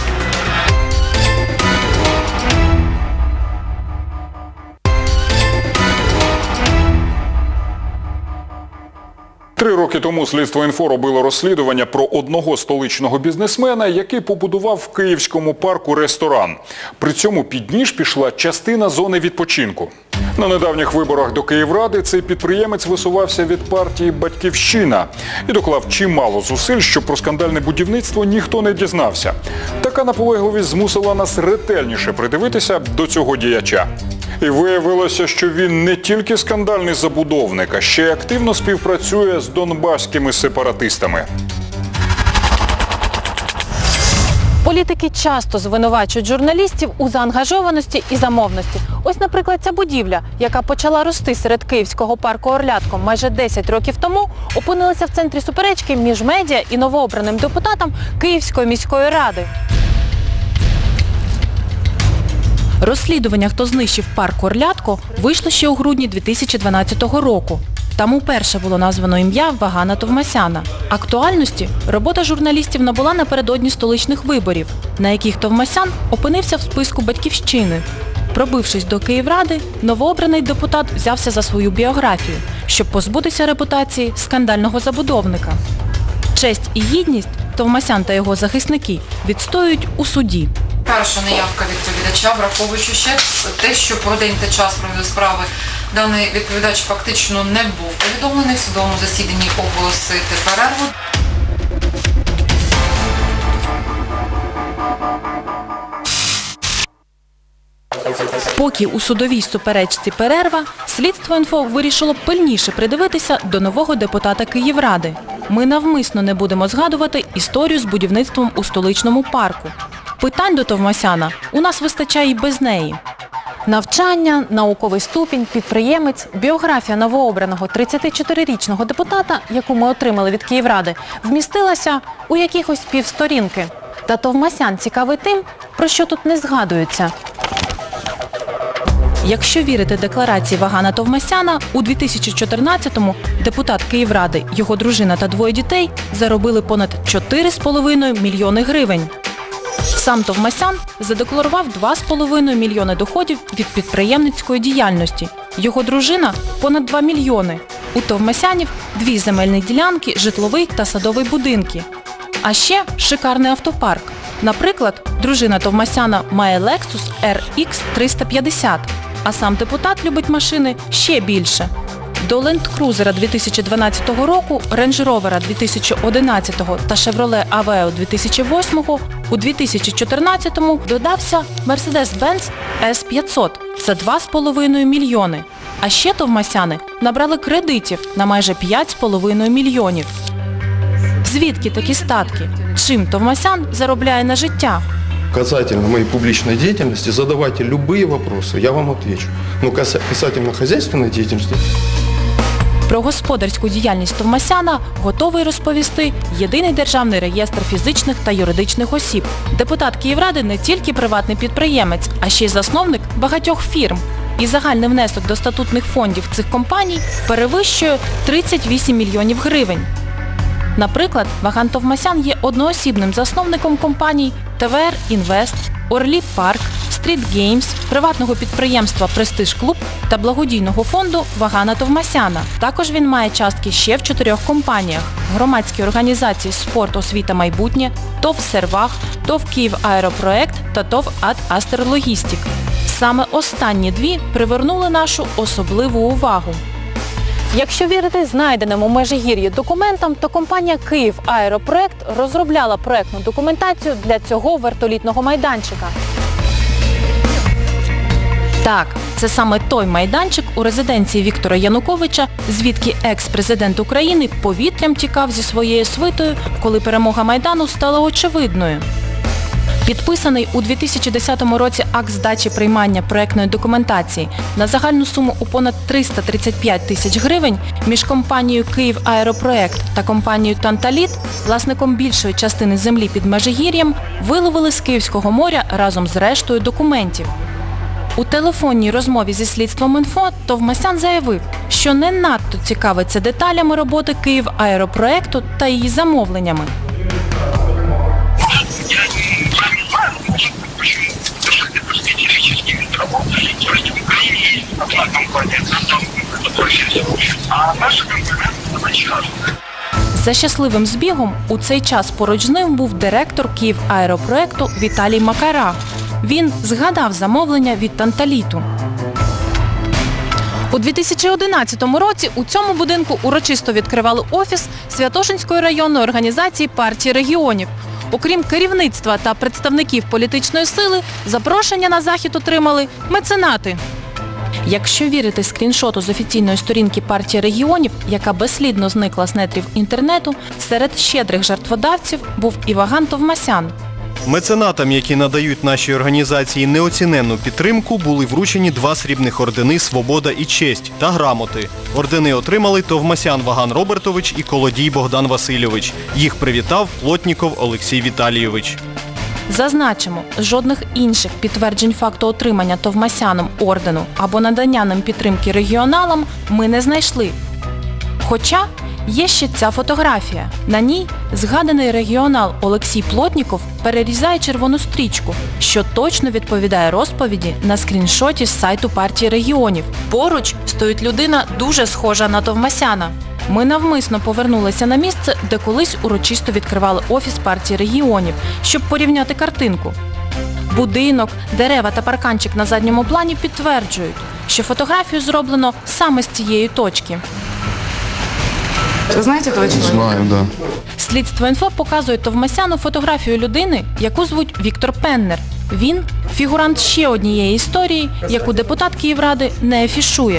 Три роки тому Слідство.Інфо робило розслідування про одного столичного бізнесмена, який побудував в Київському парку ресторан. При цьому під ніж пішла частина зони відпочинку. На недавніх виборах до Київради цей підприємець висувався від партії «Батьківщина» і доклав чимало зусиль, щоб про скандальне будівництво ніхто не дізнався. Така наполегливість змусила нас ретельніше придивитися до цього діяча. І виявилося, що він не тільки скандальний забудовник, а ще й активно співпрацює з донбаськими сепаратистами. Політики часто звинувачують журналістів у заангажованості і замовності. Ось, наприклад, ця будівля, яка почала рости серед Київського парку Орлятком майже 10 років тому, опинилася в центрі суперечки між медіа і новообраним депутатом Київської міської ради. Розслідування «Хто знищив парк Орлятко» вийшло ще у грудні 2012 року. Там уперше було названо ім'я Вагана Товмасяна. Актуальності робота журналістів набула напередодні столичних виборів, на яких Товмасян опинився в списку «Батьківщини». Пробившись до Київради, новообраний депутат взявся за свою біографію, щоб позбутися репутації скандального забудовника. Честь і гідність Товмасян та його захисники відстоюють у суді. Перша неявка відповідача, враховуючи ще те, що про день та час розгляду справи даний відповідач фактично не був повідомлений, в судовому засіданні оголосити перерву. Поки у судовій суперечці перерва, Слідство.Інфо вирішило пильніше придивитися до нового депутата Київради. Ми навмисно не будемо згадувати історію з будівництвом у столичному парку. Питань до Товмасяна у нас вистачає і без неї. Навчання, науковий ступінь, підприємець, біографія новообраного 34-річного депутата, яку ми отримали від Київради, вмістилася у якихось півсторінки. Та Товмасян цікавий тим, про що тут не згадується. Якщо вірити декларації Вагана Товмасяна, у 2014-му депутат Київради, його дружина та двоє дітей заробили понад 4,5 мільйони гривень. Сам Товмасян задекларував 2,5 мільйони доходів від підприємницької діяльності. Його дружина – понад 2 мільйони. У Товмасянів 2 земельні ділянки, житловий та садовий будинки. А ще шикарний автопарк. Наприклад, дружина Товмасяна має Lexus RX 350, а сам депутат любить машини ще більше. До Land Cruiser 2012 року, Range Rover 2011 та Chevrolet Aveo 2008 у 2014-му додався Mercedes-Benz S500 за 2,5 мільйони. А ще Товмасяни набрали кредитів на майже 5,5 мільйонів. Звідки такі статки? Чим Товмасян заробляє на життя? Касательно моей публичной деятельности задавайте любые вопросы, я вам отвечу. Но касательно хозяйственной деятельности... Про господарську діяльність Товмасяна готовий розповісти Єдиний державний реєстр фізичних та юридичних осіб. Депутат Київради не тільки приватний підприємець, а ще й засновник багатьох фірм. І загальний внесок до статутних фондів цих компаній перевищує 38 мільйонів гривень. Наприклад, Ваган Товмасян є одноосібним засновником компаній ТВР Інвест, Орлі Парк, Стріт Геймс, приватного підприємства Престиж Клуб та благодійного фонду Вагана Товмасяна. Також він має частки ще в 4 компаніях: громадській організації «Спорт, освіта, майбутнє», ТОВ «Серваг», ТОВ «Київаеропроект» та ТОВ «Ад Астер Логістік». Саме останні 2 привернули нашу особливу увагу. Якщо вірити знайденим у Межигір'ї документам, то компанія «Київаеропроект» розробляла проектну документацію для цього вертолітного майданчика. Так, це саме той майданчик у резиденції Віктора Януковича, звідки екс-президент України повітрям тікав зі своєю свитою, коли перемога Майдану стала очевидною. Підписаний у 2010 році акт здачі приймання проектної документації на загальну суму у понад 335 тисяч гривень між компанією «Київаеропроект» та компанією «Танталіт», власником більшої частини землі під Межигір'ям, виловили з Київського моря разом з рештою документів. У телефонній розмові зі Слідством.Інфо Товмасян заявив, що не надто цікавиться деталями роботи «Київаеропроекту» та її замовленнями. За щасливим збігом у цей час поруч з ним був директор «Київаеропроекту» Віталій Макара. Він згадав замовлення від «Танталіту». У 2011 році у цьому будинку урочисто відкривали офіс Святошинської районної організації партії регіонів. Окрім керівництва та представників політичної сили, запрошення на захід отримали меценати. Якщо вірити скріншоту з офіційної сторінки партії регіонів, яка безслідно зникла з нетрів інтернету, серед щедрих жертводавців був і Ваган Товмасян. Меценатам, які надають нашій організації неоціненну підтримку, були вручені 2 срібних ордени «Свобода» і «Честь» та грамоти. Ордени отримали Товмасян Ваган Робертович і Колодій Богдан Васильович. Їх привітав Плотніков Олексій Віталійович. Зазначимо, жодних інших підтверджень факту отримання Товмасяном ордену або надання ним підтримки регіоналам ми не знайшли. Хоча є ще ця фотографія. На ній згаданий регіонал Олексій Плотніков перерізає червону стрічку, що точно відповідає розповіді на скріншоті з сайту партії регіонів. Поруч стоїть людина дуже схожа на Товмасяна. Ми навмисно повернулися на місце, де колись урочисто відкривали офіс партії регіонів, щоб порівняти картинку. Будинок, дерева та парканчик на задньому плані підтверджують, що фотографію зроблено саме з цієї точки. Ви знаєте того чоловіка? Знаю, да. Слідство.Інфо показує Товмасяну фотографію людини, яку звуть Віктор Пеннер. Він – фігурант ще однієї історії, яку депутат Київради не афішує.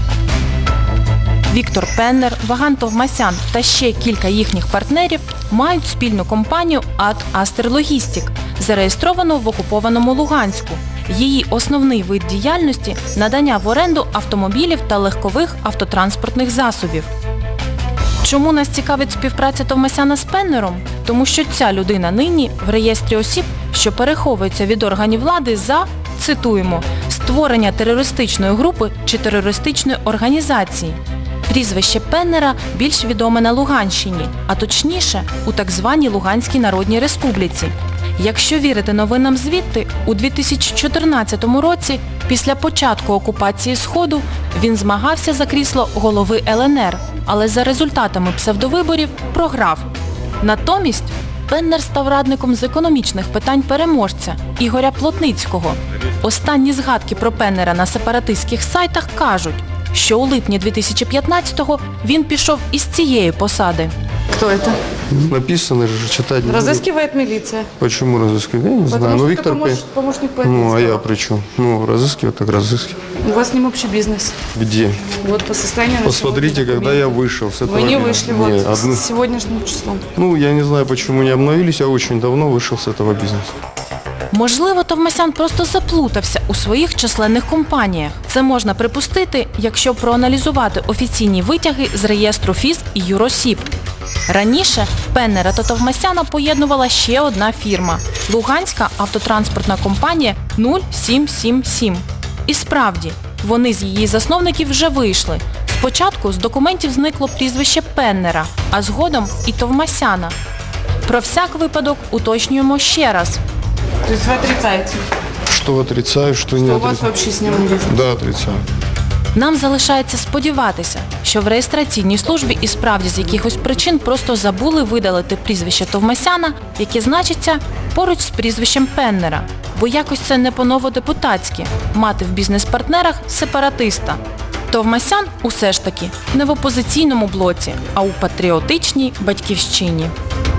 Віктор Пеннер, Ваган Товмасян та ще кілька їхніх партнерів мають спільну компанію «АТ Астерлогістік», зареєстровану в окупованому Луганську. Її основний вид діяльності – надання в оренду автомобілів та легкових автотранспортних засобів. Чому нас цікавить співпраця Товмасяна з Пеннером? Тому що ця людина нині в реєстрі осіб, що переховуються від органів влади за, цитуємо, створення терористичної групи чи терористичної організації. Прізвище Пеннера більш відоме на Луганщині, а точніше у так званій Луганській Народній Республіці. Якщо вірити новинам звідти, у 2014 році, після початку окупації Сходу, він змагався за крісло голови ЛНР, але за результатами псевдовиборів програв. Натомість Пеннер став радником з економічних питань переможця Ігоря Плотницького. Останні згадки про Пеннера на сепаратистських сайтах кажуть, що у липні 2015-го він пішов із цієї посади. Хто це? Написано же, читать не буду. Разыскивает милиция. Почему разыскивает? Я не знаю. Потому Ну, что Виктор... это помощник Ну, а я Плотницкого. при чем? Ну, разыскивает, так разыскивает. У вас с ним общий бизнес. Где? Вот по состоянию на Посмотрите, сегодня когда я вышел с этого Вы не бизнеса. вышли вот Не, одну- с сегодняшним числом. Ну, я не знаю, почему не обновились. Я очень давно вышел с этого бизнеса. Можливо, Товмасян просто заплутався у своїх численних компаніях. Це можна припустити, якщо проаналізувати офіційні витяги з реєстру ФІС і Юросіб. Раніше Пеннера та Товмасяна поєднувала ще одна фірма – Луганська автотранспортна компанія 0777. І справді, вони з її засновників вже вийшли. Спочатку з документів зникло прізвище Пеннера, а згодом і Товмасяна. Про всяк випадок уточнюємо ще раз. То есть вы отрицаете, Что отрицаю, что не что у вас отрицаю? общий с ним бизнес? Да, отрицаю. Нам залишається сподіватися, що в реєстраційній службі і справді з якихось причин просто забули видалити прізвище Товмасяна, яке значиться поруч з прізвищем Пеннера. Бо якось це не по-новодепутатськи – мати в бізнес-партнерах сепаратиста. Товмасян усе ж таки не в опозиційному блоці, а у патріотичній батьківщині.